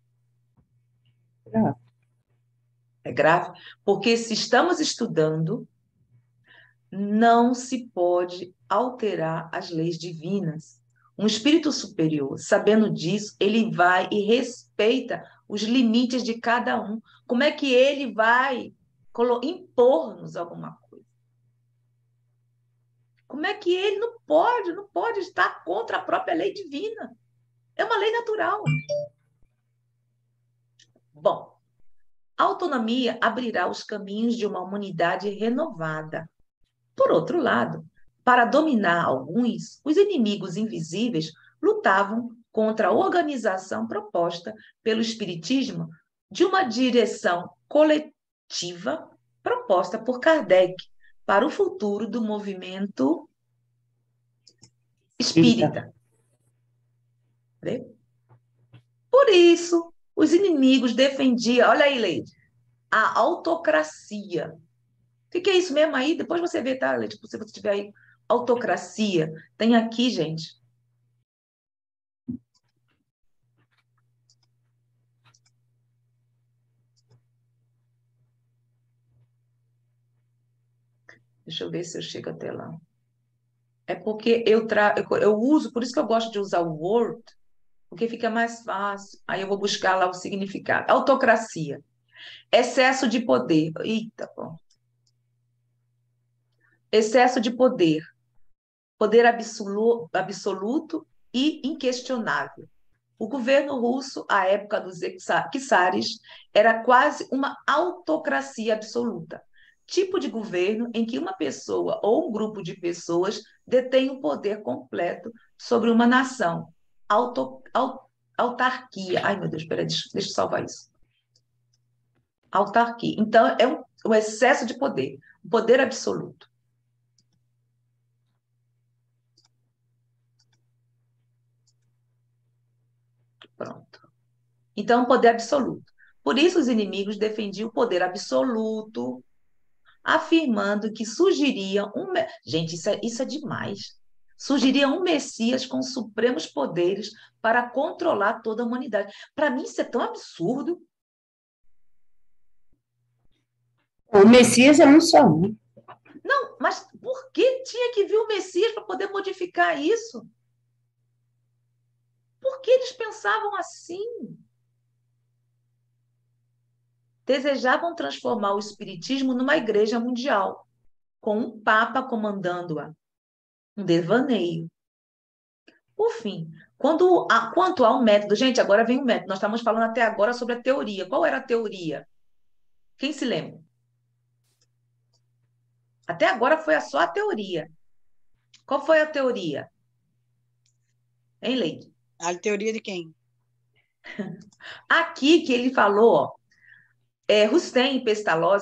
É grave, porque se estamos estudando, não se pode alterar as leis divinas. Um espírito superior, sabendo disso, ele vai e respeita os limites de cada um. Como é que ele vai impor-nos alguma coisa? Como é que ele não pode estar contra a própria lei divina? É uma lei natural. Bom, a autonomia abrirá os caminhos de uma humanidade renovada. Por outro lado, para dominar alguns, os inimigos invisíveis lutavam contra a organização proposta pelo Espiritismo de uma direção coletiva proposta por Kardec para o futuro do movimento espírita. Vê? Por isso, os inimigos defendiam, olha aí, Leide, a autocracia. O que é isso mesmo aí? Depois você vê, tá, Leide? Se você tiver aí, autocracia. Tem aqui, gente. Deixa eu ver se eu chego até lá. É porque eu uso, por isso que eu gosto de usar o Word, porque fica mais fácil. Aí eu vou buscar lá o significado. Autocracia. Excesso de poder. Eita, bom. Excesso de poder. Poder absoluto e inquestionável. O governo russo, à época dos czares, era quase uma autocracia absoluta. Tipo de governo em que uma pessoa ou um grupo de pessoas detém o poder completo sobre uma nação. Autarquia. Ai, meu Deus, peraí, deixa eu salvar isso. Autarquia. Então, é um excesso de poder, um poder absoluto. Pronto. Então, poder absoluto. Por isso, os inimigos defendiam o poder absoluto, afirmando que surgiria um. Gente, isso é demais. Surgiria um Messias com supremos poderes para controlar toda a humanidade. Para mim, isso é tão absurdo. O Messias é um só, né? Não, mas por que tinha que vir o Messias para poder modificar isso? Por que eles pensavam assim? Desejavam transformar o Espiritismo numa igreja mundial, com um Papa comandando-a. Um devaneio. Por fim, quanto ao método, gente, agora vem o método. Nós estamos falando até agora sobre a teoria. Qual era a teoria? Quem se lembra? Até agora foi só a teoria. Qual foi a teoria? Hein, Leide? A teoria de quem? Aqui que ele falou, ó, Rustem e Pestalozzi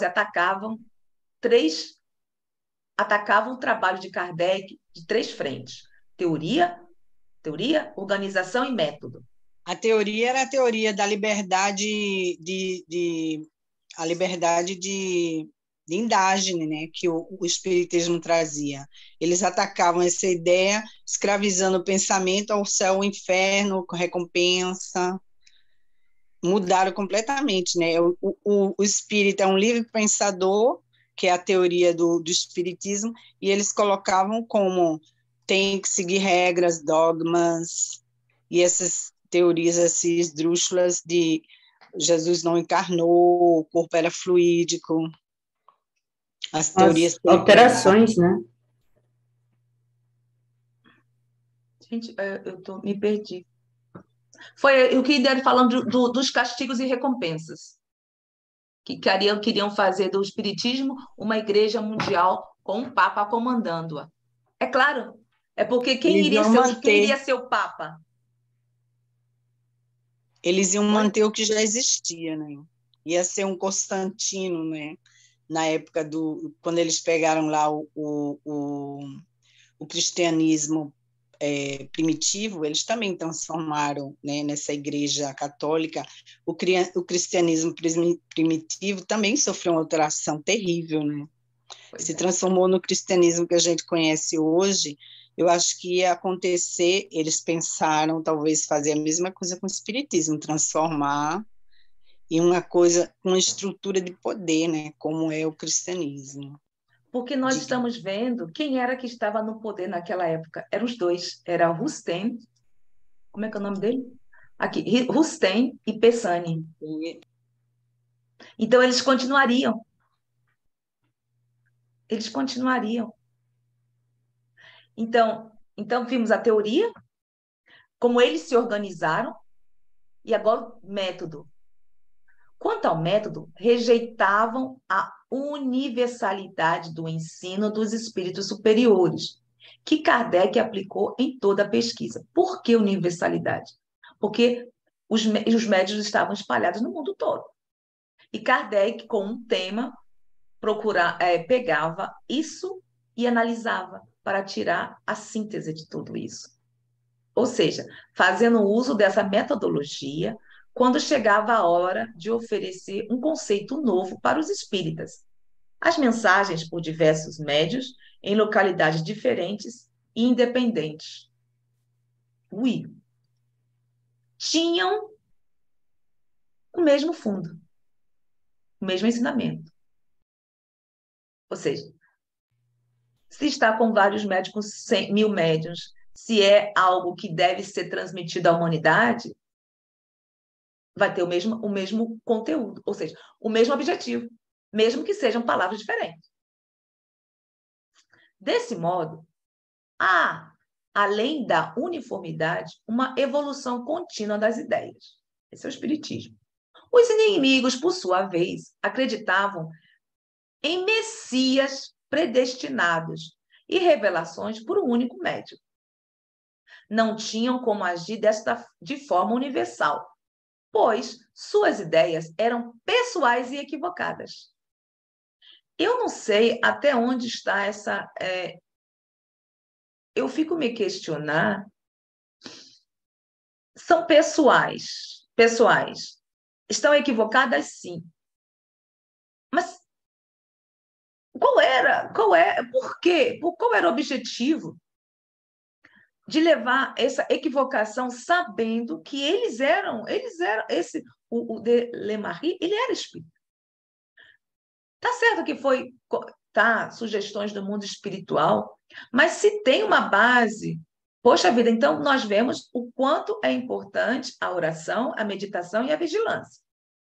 atacavam o trabalho de Kardec de três frentes: teoria, organização e método. A teoria era a teoria da liberdade a liberdade de Indagine, né, que o Espiritismo trazia. Eles atacavam essa ideia, escravizando o pensamento ao céu, ao inferno, com recompensa. Mudaram completamente, né? O espírito é um livre pensador, que é a teoria do Espiritismo, e eles colocavam como tem que seguir regras, dogmas, e essas teorias assim, esdrúxulas de Jesus não encarnou, o corpo era fluídico, as teorias... alterações, né? Gente, me perdi. Foi o que ele falando dos castigos e recompensas, que queriam fazer do Espiritismo uma igreja mundial com um Papa comandando-a. É claro, é porque quem iria ser o Papa? Eles iam manter o que já existia, né? Ia ser um Constantino, né? Na época quando eles pegaram lá o cristianismo primitivo, eles também transformaram, né, nessa igreja católica. O cristianismo primitivo também sofreu uma alteração terrível, né? Se transformou no cristianismo que a gente conhece hoje. Eu acho que ia acontecer, eles pensaram talvez fazer a mesma coisa com o espiritismo, transformar em uma coisa, uma estrutura de poder, né, como é o cristianismo. Porque nós estamos vendo quem era que estava no poder naquela época. Eram os dois. Era Rustem, como é que é o nome dele? Aqui, Rustem e Pessani. Então, eles continuariam. Então vimos a teoria, como eles se organizaram, e agora o método. Quanto ao método, rejeitavam a universalidade do ensino dos espíritos superiores, que Kardec aplicou em toda a pesquisa. Por que universalidade? Porque os médiuns estavam espalhados no mundo todo. E Kardec, com um tema, pegava isso e analisava para tirar a síntese de tudo isso. Ou seja, fazendo uso dessa metodologia, quando chegava a hora de oferecer um conceito novo para os espíritas. As mensagens por diversos médios, em localidades diferentes e independentes. Tinham o mesmo fundo, o mesmo ensinamento. Ou seja, se está com vários médicos, 100.000 médiuns, se é algo que deve ser transmitido à humanidade, vai ter o mesmo conteúdo, ou seja, o mesmo objetivo, mesmo que sejam palavras diferentes. Desse modo, há, além da uniformidade, uma evolução contínua das ideias. Esse é o espiritismo. Os inimigos, por sua vez, acreditavam em messias predestinados e revelações por um único médium. Não tinham como agir de forma universal, pois suas ideias eram pessoais e equivocadas. Eu não sei até onde está essa... eu fico me questionar. São pessoais. Estão equivocadas, sim. Mas por quê? Qual era o objetivo de levar essa equivocação sabendo que eles eram o de Lemarie, ele era espírita. Tá certo que foi sugestões do mundo espiritual, mas se tem uma base, poxa vida, então nós vemos o quanto é importante a oração, a meditação e a vigilância.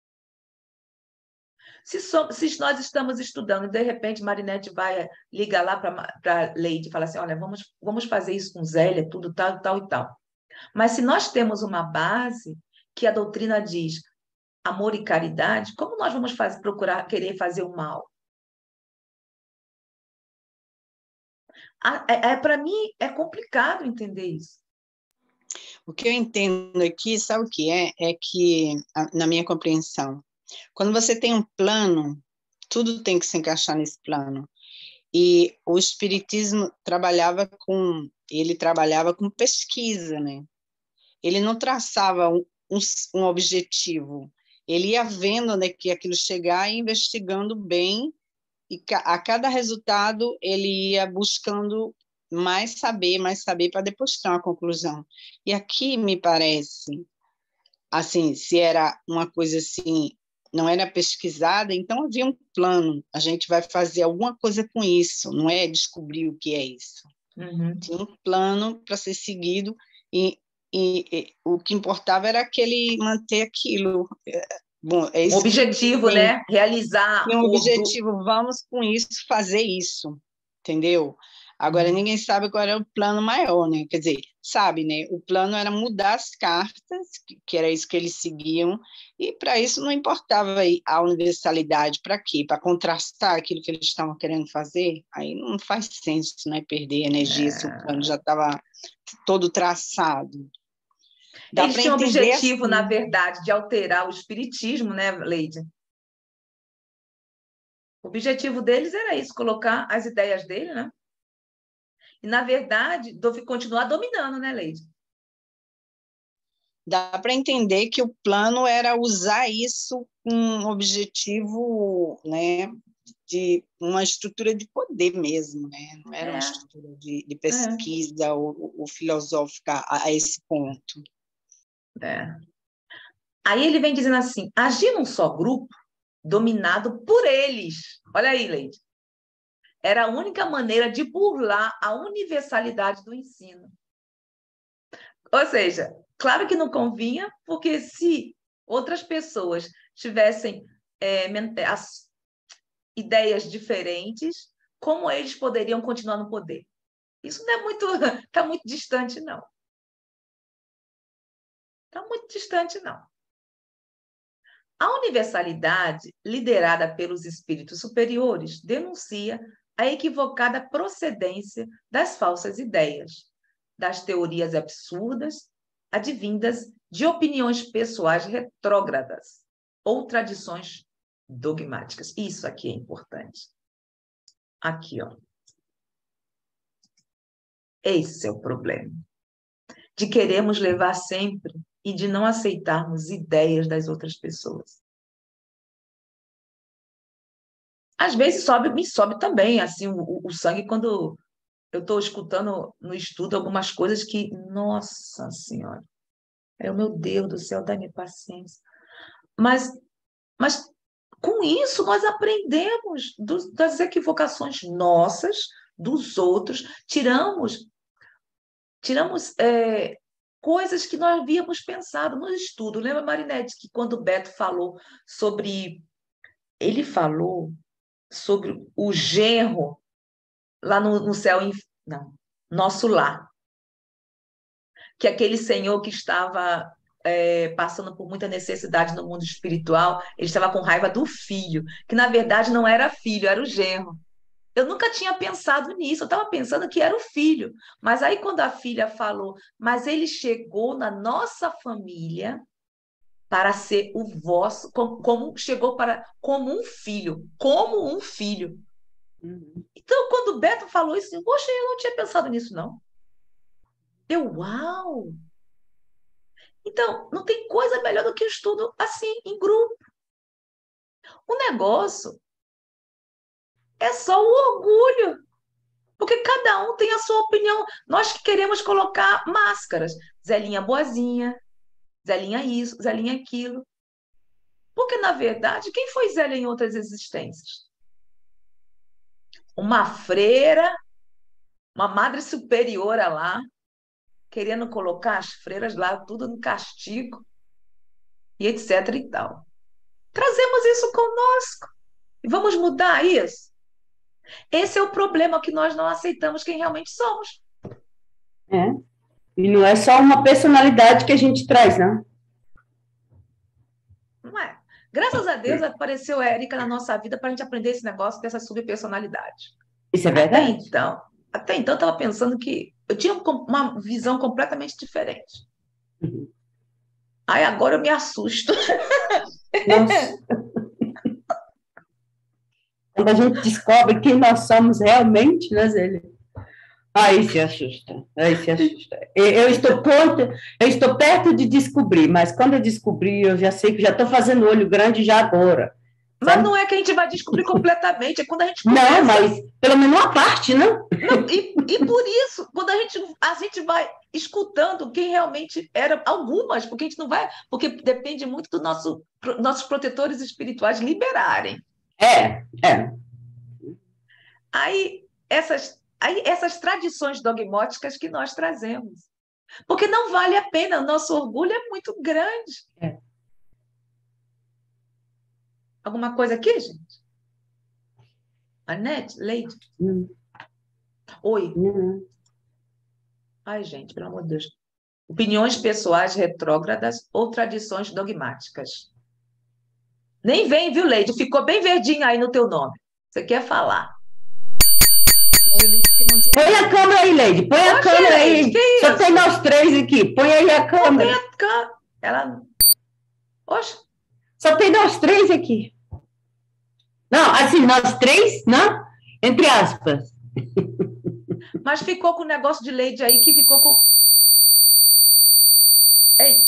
Se nós estamos estudando e, de repente, Marinette vai ligar lá para a Leide e falar assim, olha, vamos fazer isso com Zélia, tudo tal, tal e tal. Mas se nós temos uma base que a doutrina diz amor e caridade, como nós vamos procurar querer fazer o mal? Para mim, é complicado entender isso. O que eu entendo aqui, sabe o que é? É que, na minha compreensão, quando você tem um plano, tudo tem que se encaixar nesse plano. E o espiritismo trabalhava com pesquisa, né? Ele não traçava um objetivo, ele ia vendo onde é que aquilo chegar e investigando bem, e a cada resultado ele ia buscando mais saber, para depois ter uma conclusão. E aqui me parece, assim, se era uma coisa assim, não era pesquisada, então havia um plano, a gente vai fazer alguma coisa com isso, não é descobrir o que é isso. Uhum. Tinha um plano para ser seguido, e o que importava era manter aquilo. Bom, é isso. Um objetivo, né? Realizar. Tinha um objetivo, vamos com isso, fazer isso, entendeu? Agora, ninguém sabe qual era o plano maior, né? Quer dizer, sabe, né? O plano era mudar as cartas, que era isso que eles seguiam, e para isso não importava a universalidade. Para quê? Para contrastar aquilo que eles estavam querendo fazer? Aí não faz senso, né? Perder energia se o plano já estava todo traçado. Eles tinham o objetivo, na verdade, de alterar o espiritismo, né, Leide? O objetivo deles era isso, colocar as ideias dele, né? E, na verdade, continuar dominando, né, Leide? Dá para entender que o plano era usar isso com um objetivo, né, de uma estrutura de poder mesmo, né? Não era uma estrutura de pesquisa ou filosófica a esse ponto. Aí ele vem dizendo assim, agir num só grupo, dominado por eles. Olha aí, Leide. Era a única maneira de burlar a universalidade do ensino. Ou seja, claro que não convinha, porque se outras pessoas tivessem as ideias diferentes, como eles poderiam continuar no poder? Isso não é muito, está muito distante, não. Está muito distante, não. A universalidade, liderada pelos espíritos superiores, denuncia a equivocada procedência das falsas ideias, das teorias absurdas, advindas de opiniões pessoais retrógradas ou tradições dogmáticas. Isso aqui é importante. Aqui, ó. Esse é o problema. De queremos levar sempre e de não aceitarmos ideias das outras pessoas. Às vezes me sobe também assim o sangue quando eu estou escutando no estudo algumas coisas que, nossa Senhora, meu Deus do céu, dá-me paciência. Mas com isso nós aprendemos das equivocações nossas, dos outros, tiramos coisas que nós havíamos pensado no estudo. Lembra, Marinete, que quando o Beto falou sobre... Ele falou sobre o genro lá no céu... Não, nosso lar. Que aquele senhor que estava passando por muita necessidade no mundo espiritual, ele estava com raiva do filho, que na verdade não era filho, era o genro. Eu nunca tinha pensado nisso, eu estava pensando que era o filho. Mas aí, quando a filha falou, mas ele chegou na nossa família para ser o vosso, como um filho, como um filho. Então, quando o Beto falou isso, poxa, eu não tinha pensado nisso, não. Uau! Então, não tem coisa melhor do que o estudo assim, em grupo. O negócio é só o orgulho. Porque cada um tem a sua opinião. Nós que queremos colocar máscaras. Zelinha boazinha, Zelinha isso, Zelinha aquilo. Porque, na verdade, quem foi Zélia em outras existências? Uma freira, uma madre superiora lá, querendo colocar as freiras lá, tudo no castigo, e etc e tal. Trazemos isso conosco. E vamos mudar isso? Esse é o problema, que nós não aceitamos quem realmente somos. E não é só uma personalidade que a gente traz, não. Não é. Graças a Deus apareceu a Érica na nossa vida para a gente aprender esse negócio dessa subpersonalidade. Isso é verdade? Até então eu estava pensando que eu tinha uma visão completamente diferente. Aí agora eu me assusto. Nossa. Quando a gente descobre quem nós somos realmente, né, Zélia? Aí se assusta, aí se assusta. Eu estou perto de descobrir, mas quando eu descobrir, eu já sei que já estou fazendo olho grande já agora. Mas não é que a gente vai descobrir completamente, é quando a gente começa... Não, mas pelo menos uma parte, não? Não, e por isso, quando a gente vai escutando quem realmente era, algumas, porque a gente não vai, porque depende muito dos nossos protetores espirituais liberarem. É. Aí essas tradições dogmáticas que nós trazemos. Porque não vale a pena, o nosso orgulho é muito grande. Alguma coisa aqui, gente? Anete, Leide? Oi. Ai, gente, pelo amor de Deus. Opiniões pessoais retrógradas ou tradições dogmáticas. Nem vem, viu, Leide? Ficou bem verdinho aí no teu nome. Você quer falar? Põe a câmera aí, Leide. Põe a câmera aí. Só tem nós três aqui. Põe aí a câmera. Ela... Oxe. Só tem nós três aqui. Não, assim, nós três, não? Entre aspas. Mas ficou com o negócio de Leide aí, que ficou com... Eita.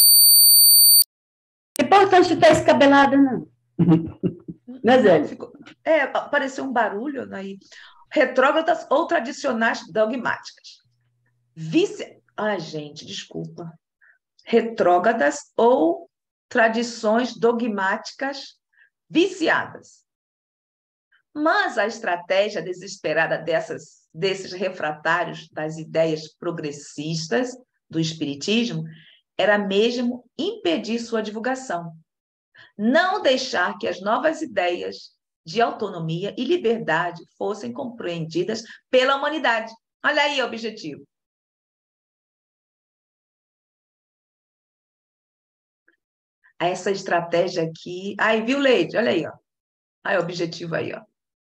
É importante estar escabelada, não. Não, Zé? Apareceu um barulho aí. Retrógradas ou tradicionais dogmáticas. Ai, gente, desculpa. Retrógradas ou tradições dogmáticas viciadas. Mas a estratégia desesperada desses refratários das ideias progressistas do espiritismo era mesmo impedir sua divulgação. Não deixar que as novas ideias de autonomia e liberdade fossem compreendidas pela humanidade. Olha aí o objetivo. Essa estratégia aqui... Aí, viu, Leide? Olha aí, ó. Aí o objetivo aí, ó.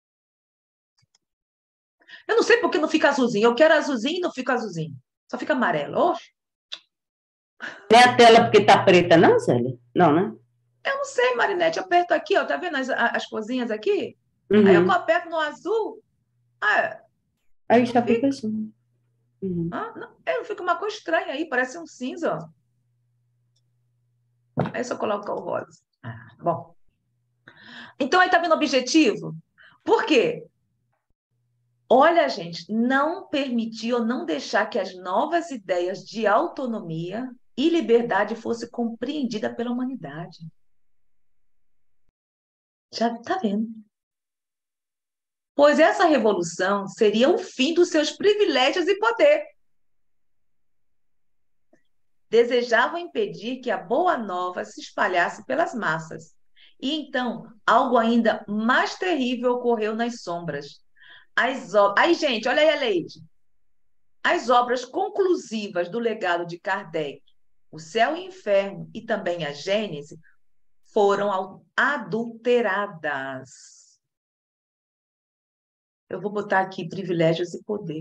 Eu não sei por que não fica azulzinho. Eu quero azulzinho e não fica azulzinho. Só fica amarelo. Oxe. Não é a tela porque tá preta, não, Zélia? Não, né? Eu não sei, Marinete. Eu aperto aqui, ó. Tá vendo as coisinhas aqui? Aí eu aperto no azul. Aí já fica assim. Ah, não, fica uma cor estranha aí, parece um cinza, ó. Aí só coloca o rosa. Bom. Então, aí tá vendo o objetivo? Por quê? Olha, gente, não permitir ou não deixar que as novas ideias de autonomia e liberdade fossem compreendidas pela humanidade. Já tá vendo? Pois essa revolução seria o fim dos seus privilégios e poder. Desejavam impedir que a boa nova se espalhasse pelas massas. E então, algo ainda mais terrível ocorreu nas sombras. Aí, gente, olha aí a Leide. As obras conclusivas do legado de Kardec, O Céu e o Inferno e também a Gênese, foram adulteradas. Eu vou botar aqui privilégios e poder.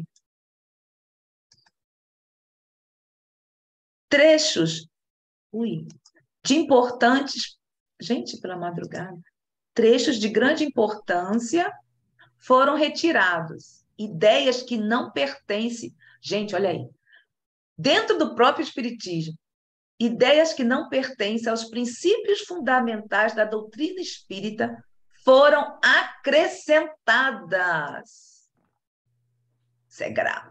Trechos de importantes. Gente, pela madrugada. Trechos de grande importância foram retirados. Ideias que não pertencem. Gente, olha aí. Dentro do próprio Espiritismo, ideias que não pertencem aos princípios fundamentais da doutrina espírita foram acrescentadas. Isso é grave.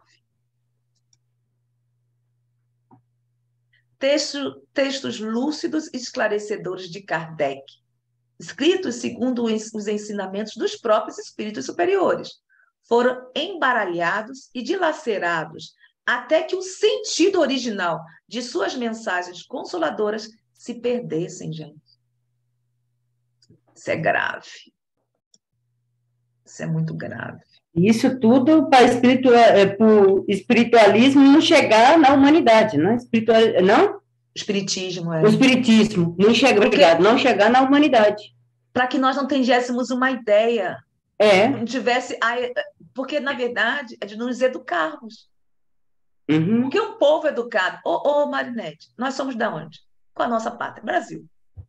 Textos lúcidos e esclarecedores de Kardec, escritos segundo os ensinamentos dos próprios espíritos superiores, foram embaralhados e dilacerados até que o sentido original de suas mensagens consoladoras se perdessem, gente. Isso é grave. Isso é muito grave. Isso tudo para o espiritualismo não chegar na humanidade, não? Não? Espiritismo, O espiritismo não chega, obrigado, não chegar na humanidade. Para que nós não tivéssemos uma ideia. Não tivesse. Porque, na verdade, é de nos educarmos. Porque um povo educado. Marinete, nós somos da onde? Qual a nossa pátria? Brasil.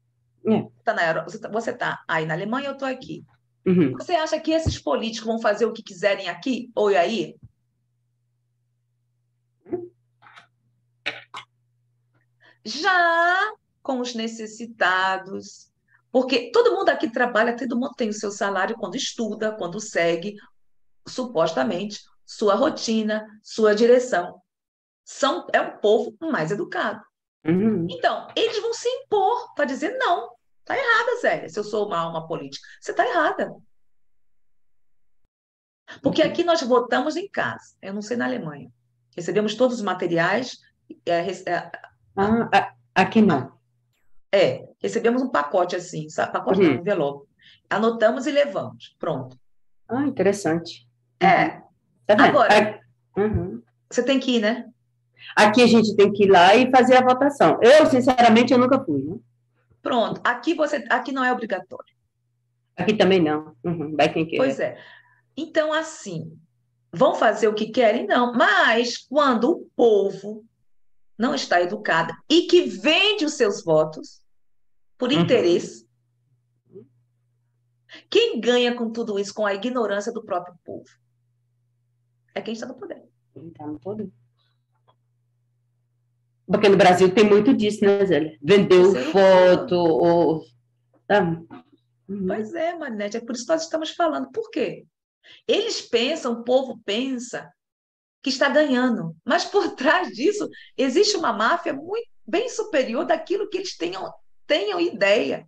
Você está aí na Alemanha, eu estou aqui. Você acha que esses políticos vão fazer o que quiserem aqui ou aí? Já com os necessitados, porque todo mundo aqui trabalha, todo mundo tem o seu salário quando estuda, quando segue, supostamente, sua rotina, sua direção. É um povo mais educado. Então, eles vão se impor para dizer não. Está errada, Zélia. Se eu sou uma alma política, você está errada. Porque aqui nós votamos em casa. Eu não sei na Alemanha. Recebemos todos os materiais. Aqui não. Recebemos um pacote assim, sabe? Pacote não, um envelope. Anotamos e levamos. Pronto. Interessante. Tá vendo? Agora, você tem que ir, né? Aqui a gente tem que ir lá e fazer a votação. Eu, sinceramente, eu nunca fui, né? Pronto. Aqui não é obrigatório. Aqui também não. Vai quem quer. Pois é. Então, assim, vão fazer o que querem? Não. Mas quando o povo não está educado e que vende os seus votos por interesse, quem ganha com tudo isso, com a ignorância do próprio povo? É quem está no poder. Quem está no poder. Porque no Brasil tem muito disso, né, Zélia? Vendeu foto. Pois é, Marinete, é por isso que nós estamos falando. Por quê? Eles pensam, o povo pensa que está ganhando, mas por trás disso existe uma máfia muito bem superior daquilo que eles tenham ideia.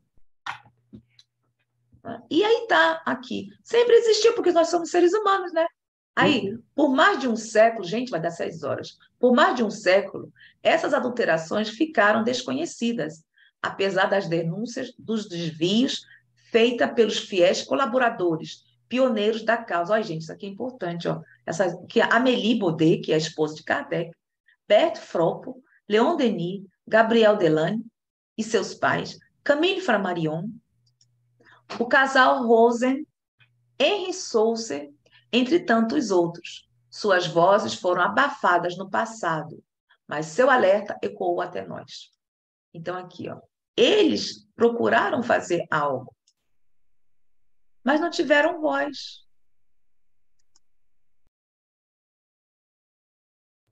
E aí está aqui. Sempre existiu, porque nós somos seres humanos, né? Aí, por mais de um século, gente, vai dar 6 horas. Por mais de um século, essas adulterações ficaram desconhecidas, apesar das denúncias dos desvios feitas pelos fiéis colaboradores, pioneiros da causa. Olha, gente, isso aqui é importante, ó. Que a Amélie Baudet, que é a esposa de Kardec, Bert Fropo, Leon Denis, Gabriel Delane e seus pais, Camille Flammarion, o casal Rosen, Henri Soucer, entre tantos outros. Suas vozes foram abafadas no passado, mas seu alerta ecoou até nós. Então, aqui, ó, eles procuraram fazer algo, mas não tiveram voz.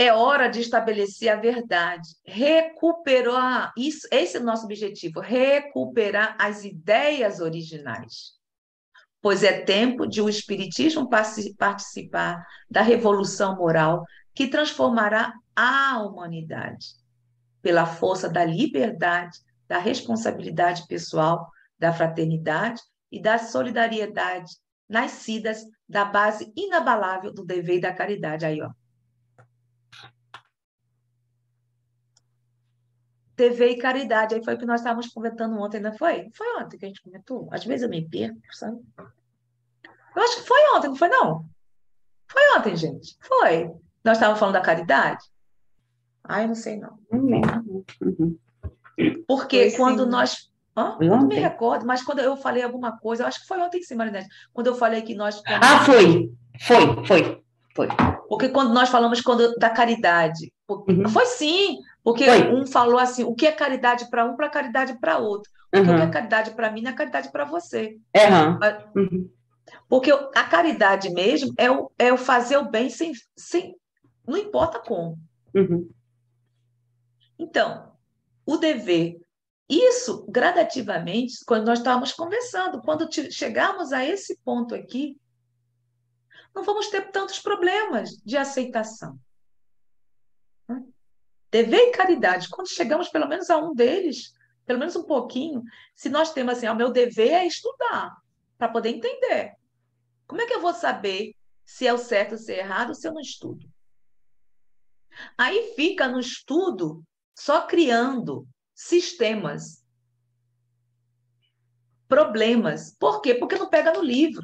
É hora de estabelecer a verdade, recuperar, isso, esse é o nosso objetivo, recuperar as ideias originais, pois é tempo de o Espiritismo participar da revolução moral que transformará a humanidade pela força da liberdade, da responsabilidade pessoal, da fraternidade e da solidariedade, nascidas da base inabalável do dever e da caridade. Aí, ó. TV e caridade, aí foi o que nós estávamos comentando ontem, não foi? Foi ontem que a gente comentou? Às vezes eu me perco, sabe? Eu acho que foi ontem, não foi não? Foi ontem, gente. Foi. Nós estávamos falando da caridade? Ah, eu não sei não. Não lembro. Uhum. Porque Foi quando sim. nós... Hã? Foi Eu não me ontem? recordo, mas quando eu falei alguma coisa, eu acho que foi ontem sim, Marinete. Quando eu falei que nós... Ah, foi. Porque quando nós falamos da caridade, Uhum. foi sim, porque Foi. um falou assim, o que é caridade para um, para caridade para outro. Porque o que é Uhum. caridade para mim não é caridade para você. Uhum. Uhum. Porque a caridade mesmo é o fazer o bem sem, não importa como. Uhum. Então, o dever, isso gradativamente, quando nós estávamos conversando, quando chegarmos a esse ponto aqui, não vamos ter tantos problemas de aceitação. Né? Dever e caridade, quando chegamos pelo menos a um deles, pelo menos um pouquinho, se nós temos assim, o meu dever é estudar, para poder entender. Como é que eu vou saber se é o certo ou se é errado se eu não estudo? Aí fica no estudo só criando sistemas, problemas. Por quê? Porque não pega no livro.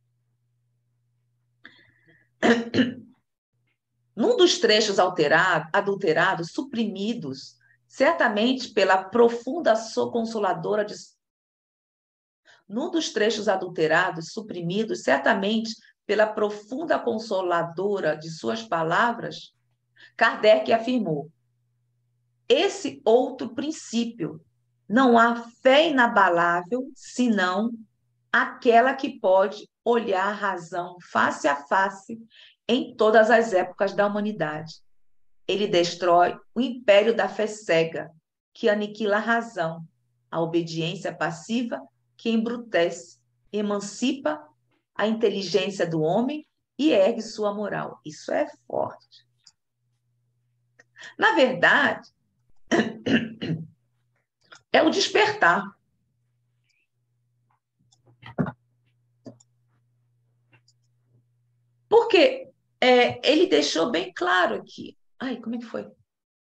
Num dos trechos adulterados, suprimidos, certamente pela profunda consoladora de... Num dos trechos adulterados, suprimidos, certamente pela profunda consoladora de suas palavras, Kardec afirmou: esse outro princípio, não há fé inabalável, senão aquela que pode olhar a razão face a face em todas as épocas da humanidade. Ele destrói o império da fé cega, que aniquila a razão, a obediência passiva, que embrutece, emancipa a inteligência do homem e ergue sua moral. Isso é forte. Na verdade, é o despertar. Porque ele deixou bem claro aqui. Ai, como é que foi?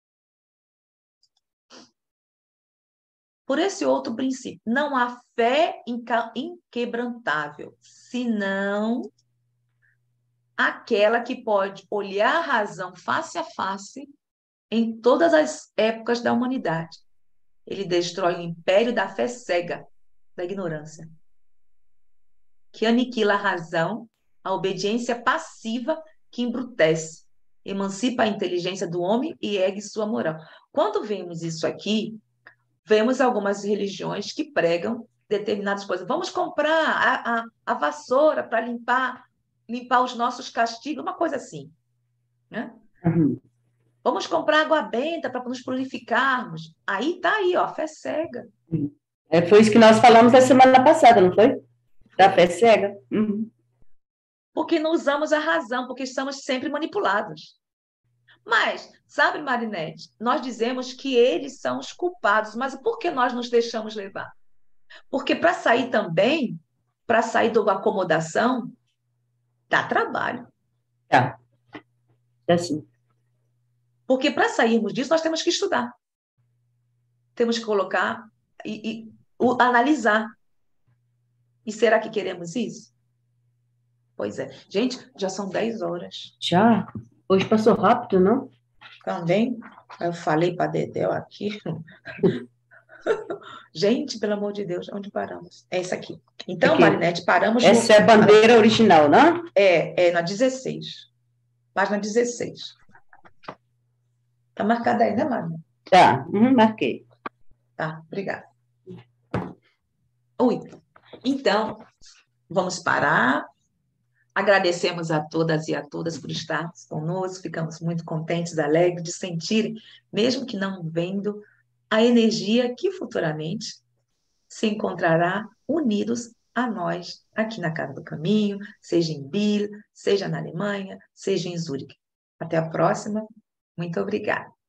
Por esse outro princípio, não há fé inquebrantável, senão aquela que pode olhar a razão face a face em todas as épocas da humanidade. Ele destrói o império da fé cega, da ignorância, que aniquila a razão, a obediência passiva que embrutece, emancipa a inteligência do homem e ergue sua moral. Quando vemos isso aqui, vemos algumas religiões que pregam determinadas coisas. Vamos comprar a vassoura para limpar os nossos castigos, uma coisa assim. Né? Uhum. Vamos comprar água benta para nos purificarmos. Aí está aí, ó, fé cega. Foi isso que nós falamos na semana passada, não foi? Da fé cega. Uhum. Porque não usamos a razão, porque estamos sempre manipulados. Mas, sabe, Marinete, nós dizemos que eles são os culpados, mas por que nós nos deixamos levar? Porque para sair também, para sair da acomodação, dá trabalho. Tá. É assim. Porque para sairmos disso, nós temos que estudar. Temos que colocar analisar. E será que queremos isso? Pois é. Gente, já são 10 horas. Já? Hoje passou rápido, não? Também, eu falei para Dedéu aqui. Gente, pelo amor de Deus, onde paramos? É isso aqui. Então, Aqui. Marinete, paramos Essa é a bandeira original, não? É na 16. Página 16. Tá marcada aí, né, Marinete? Tá, marquei. Tá, obrigada. Oi. Então, vamos parar. Agradecemos a todas e a todas por estar conosco, ficamos muito contentes, alegres de sentirem, mesmo que não vendo, a energia que futuramente se encontrará unidos a nós aqui na Casa do Caminho, seja em Biel, seja na Alemanha, seja em Zurique. Até a próxima. Muito obrigada.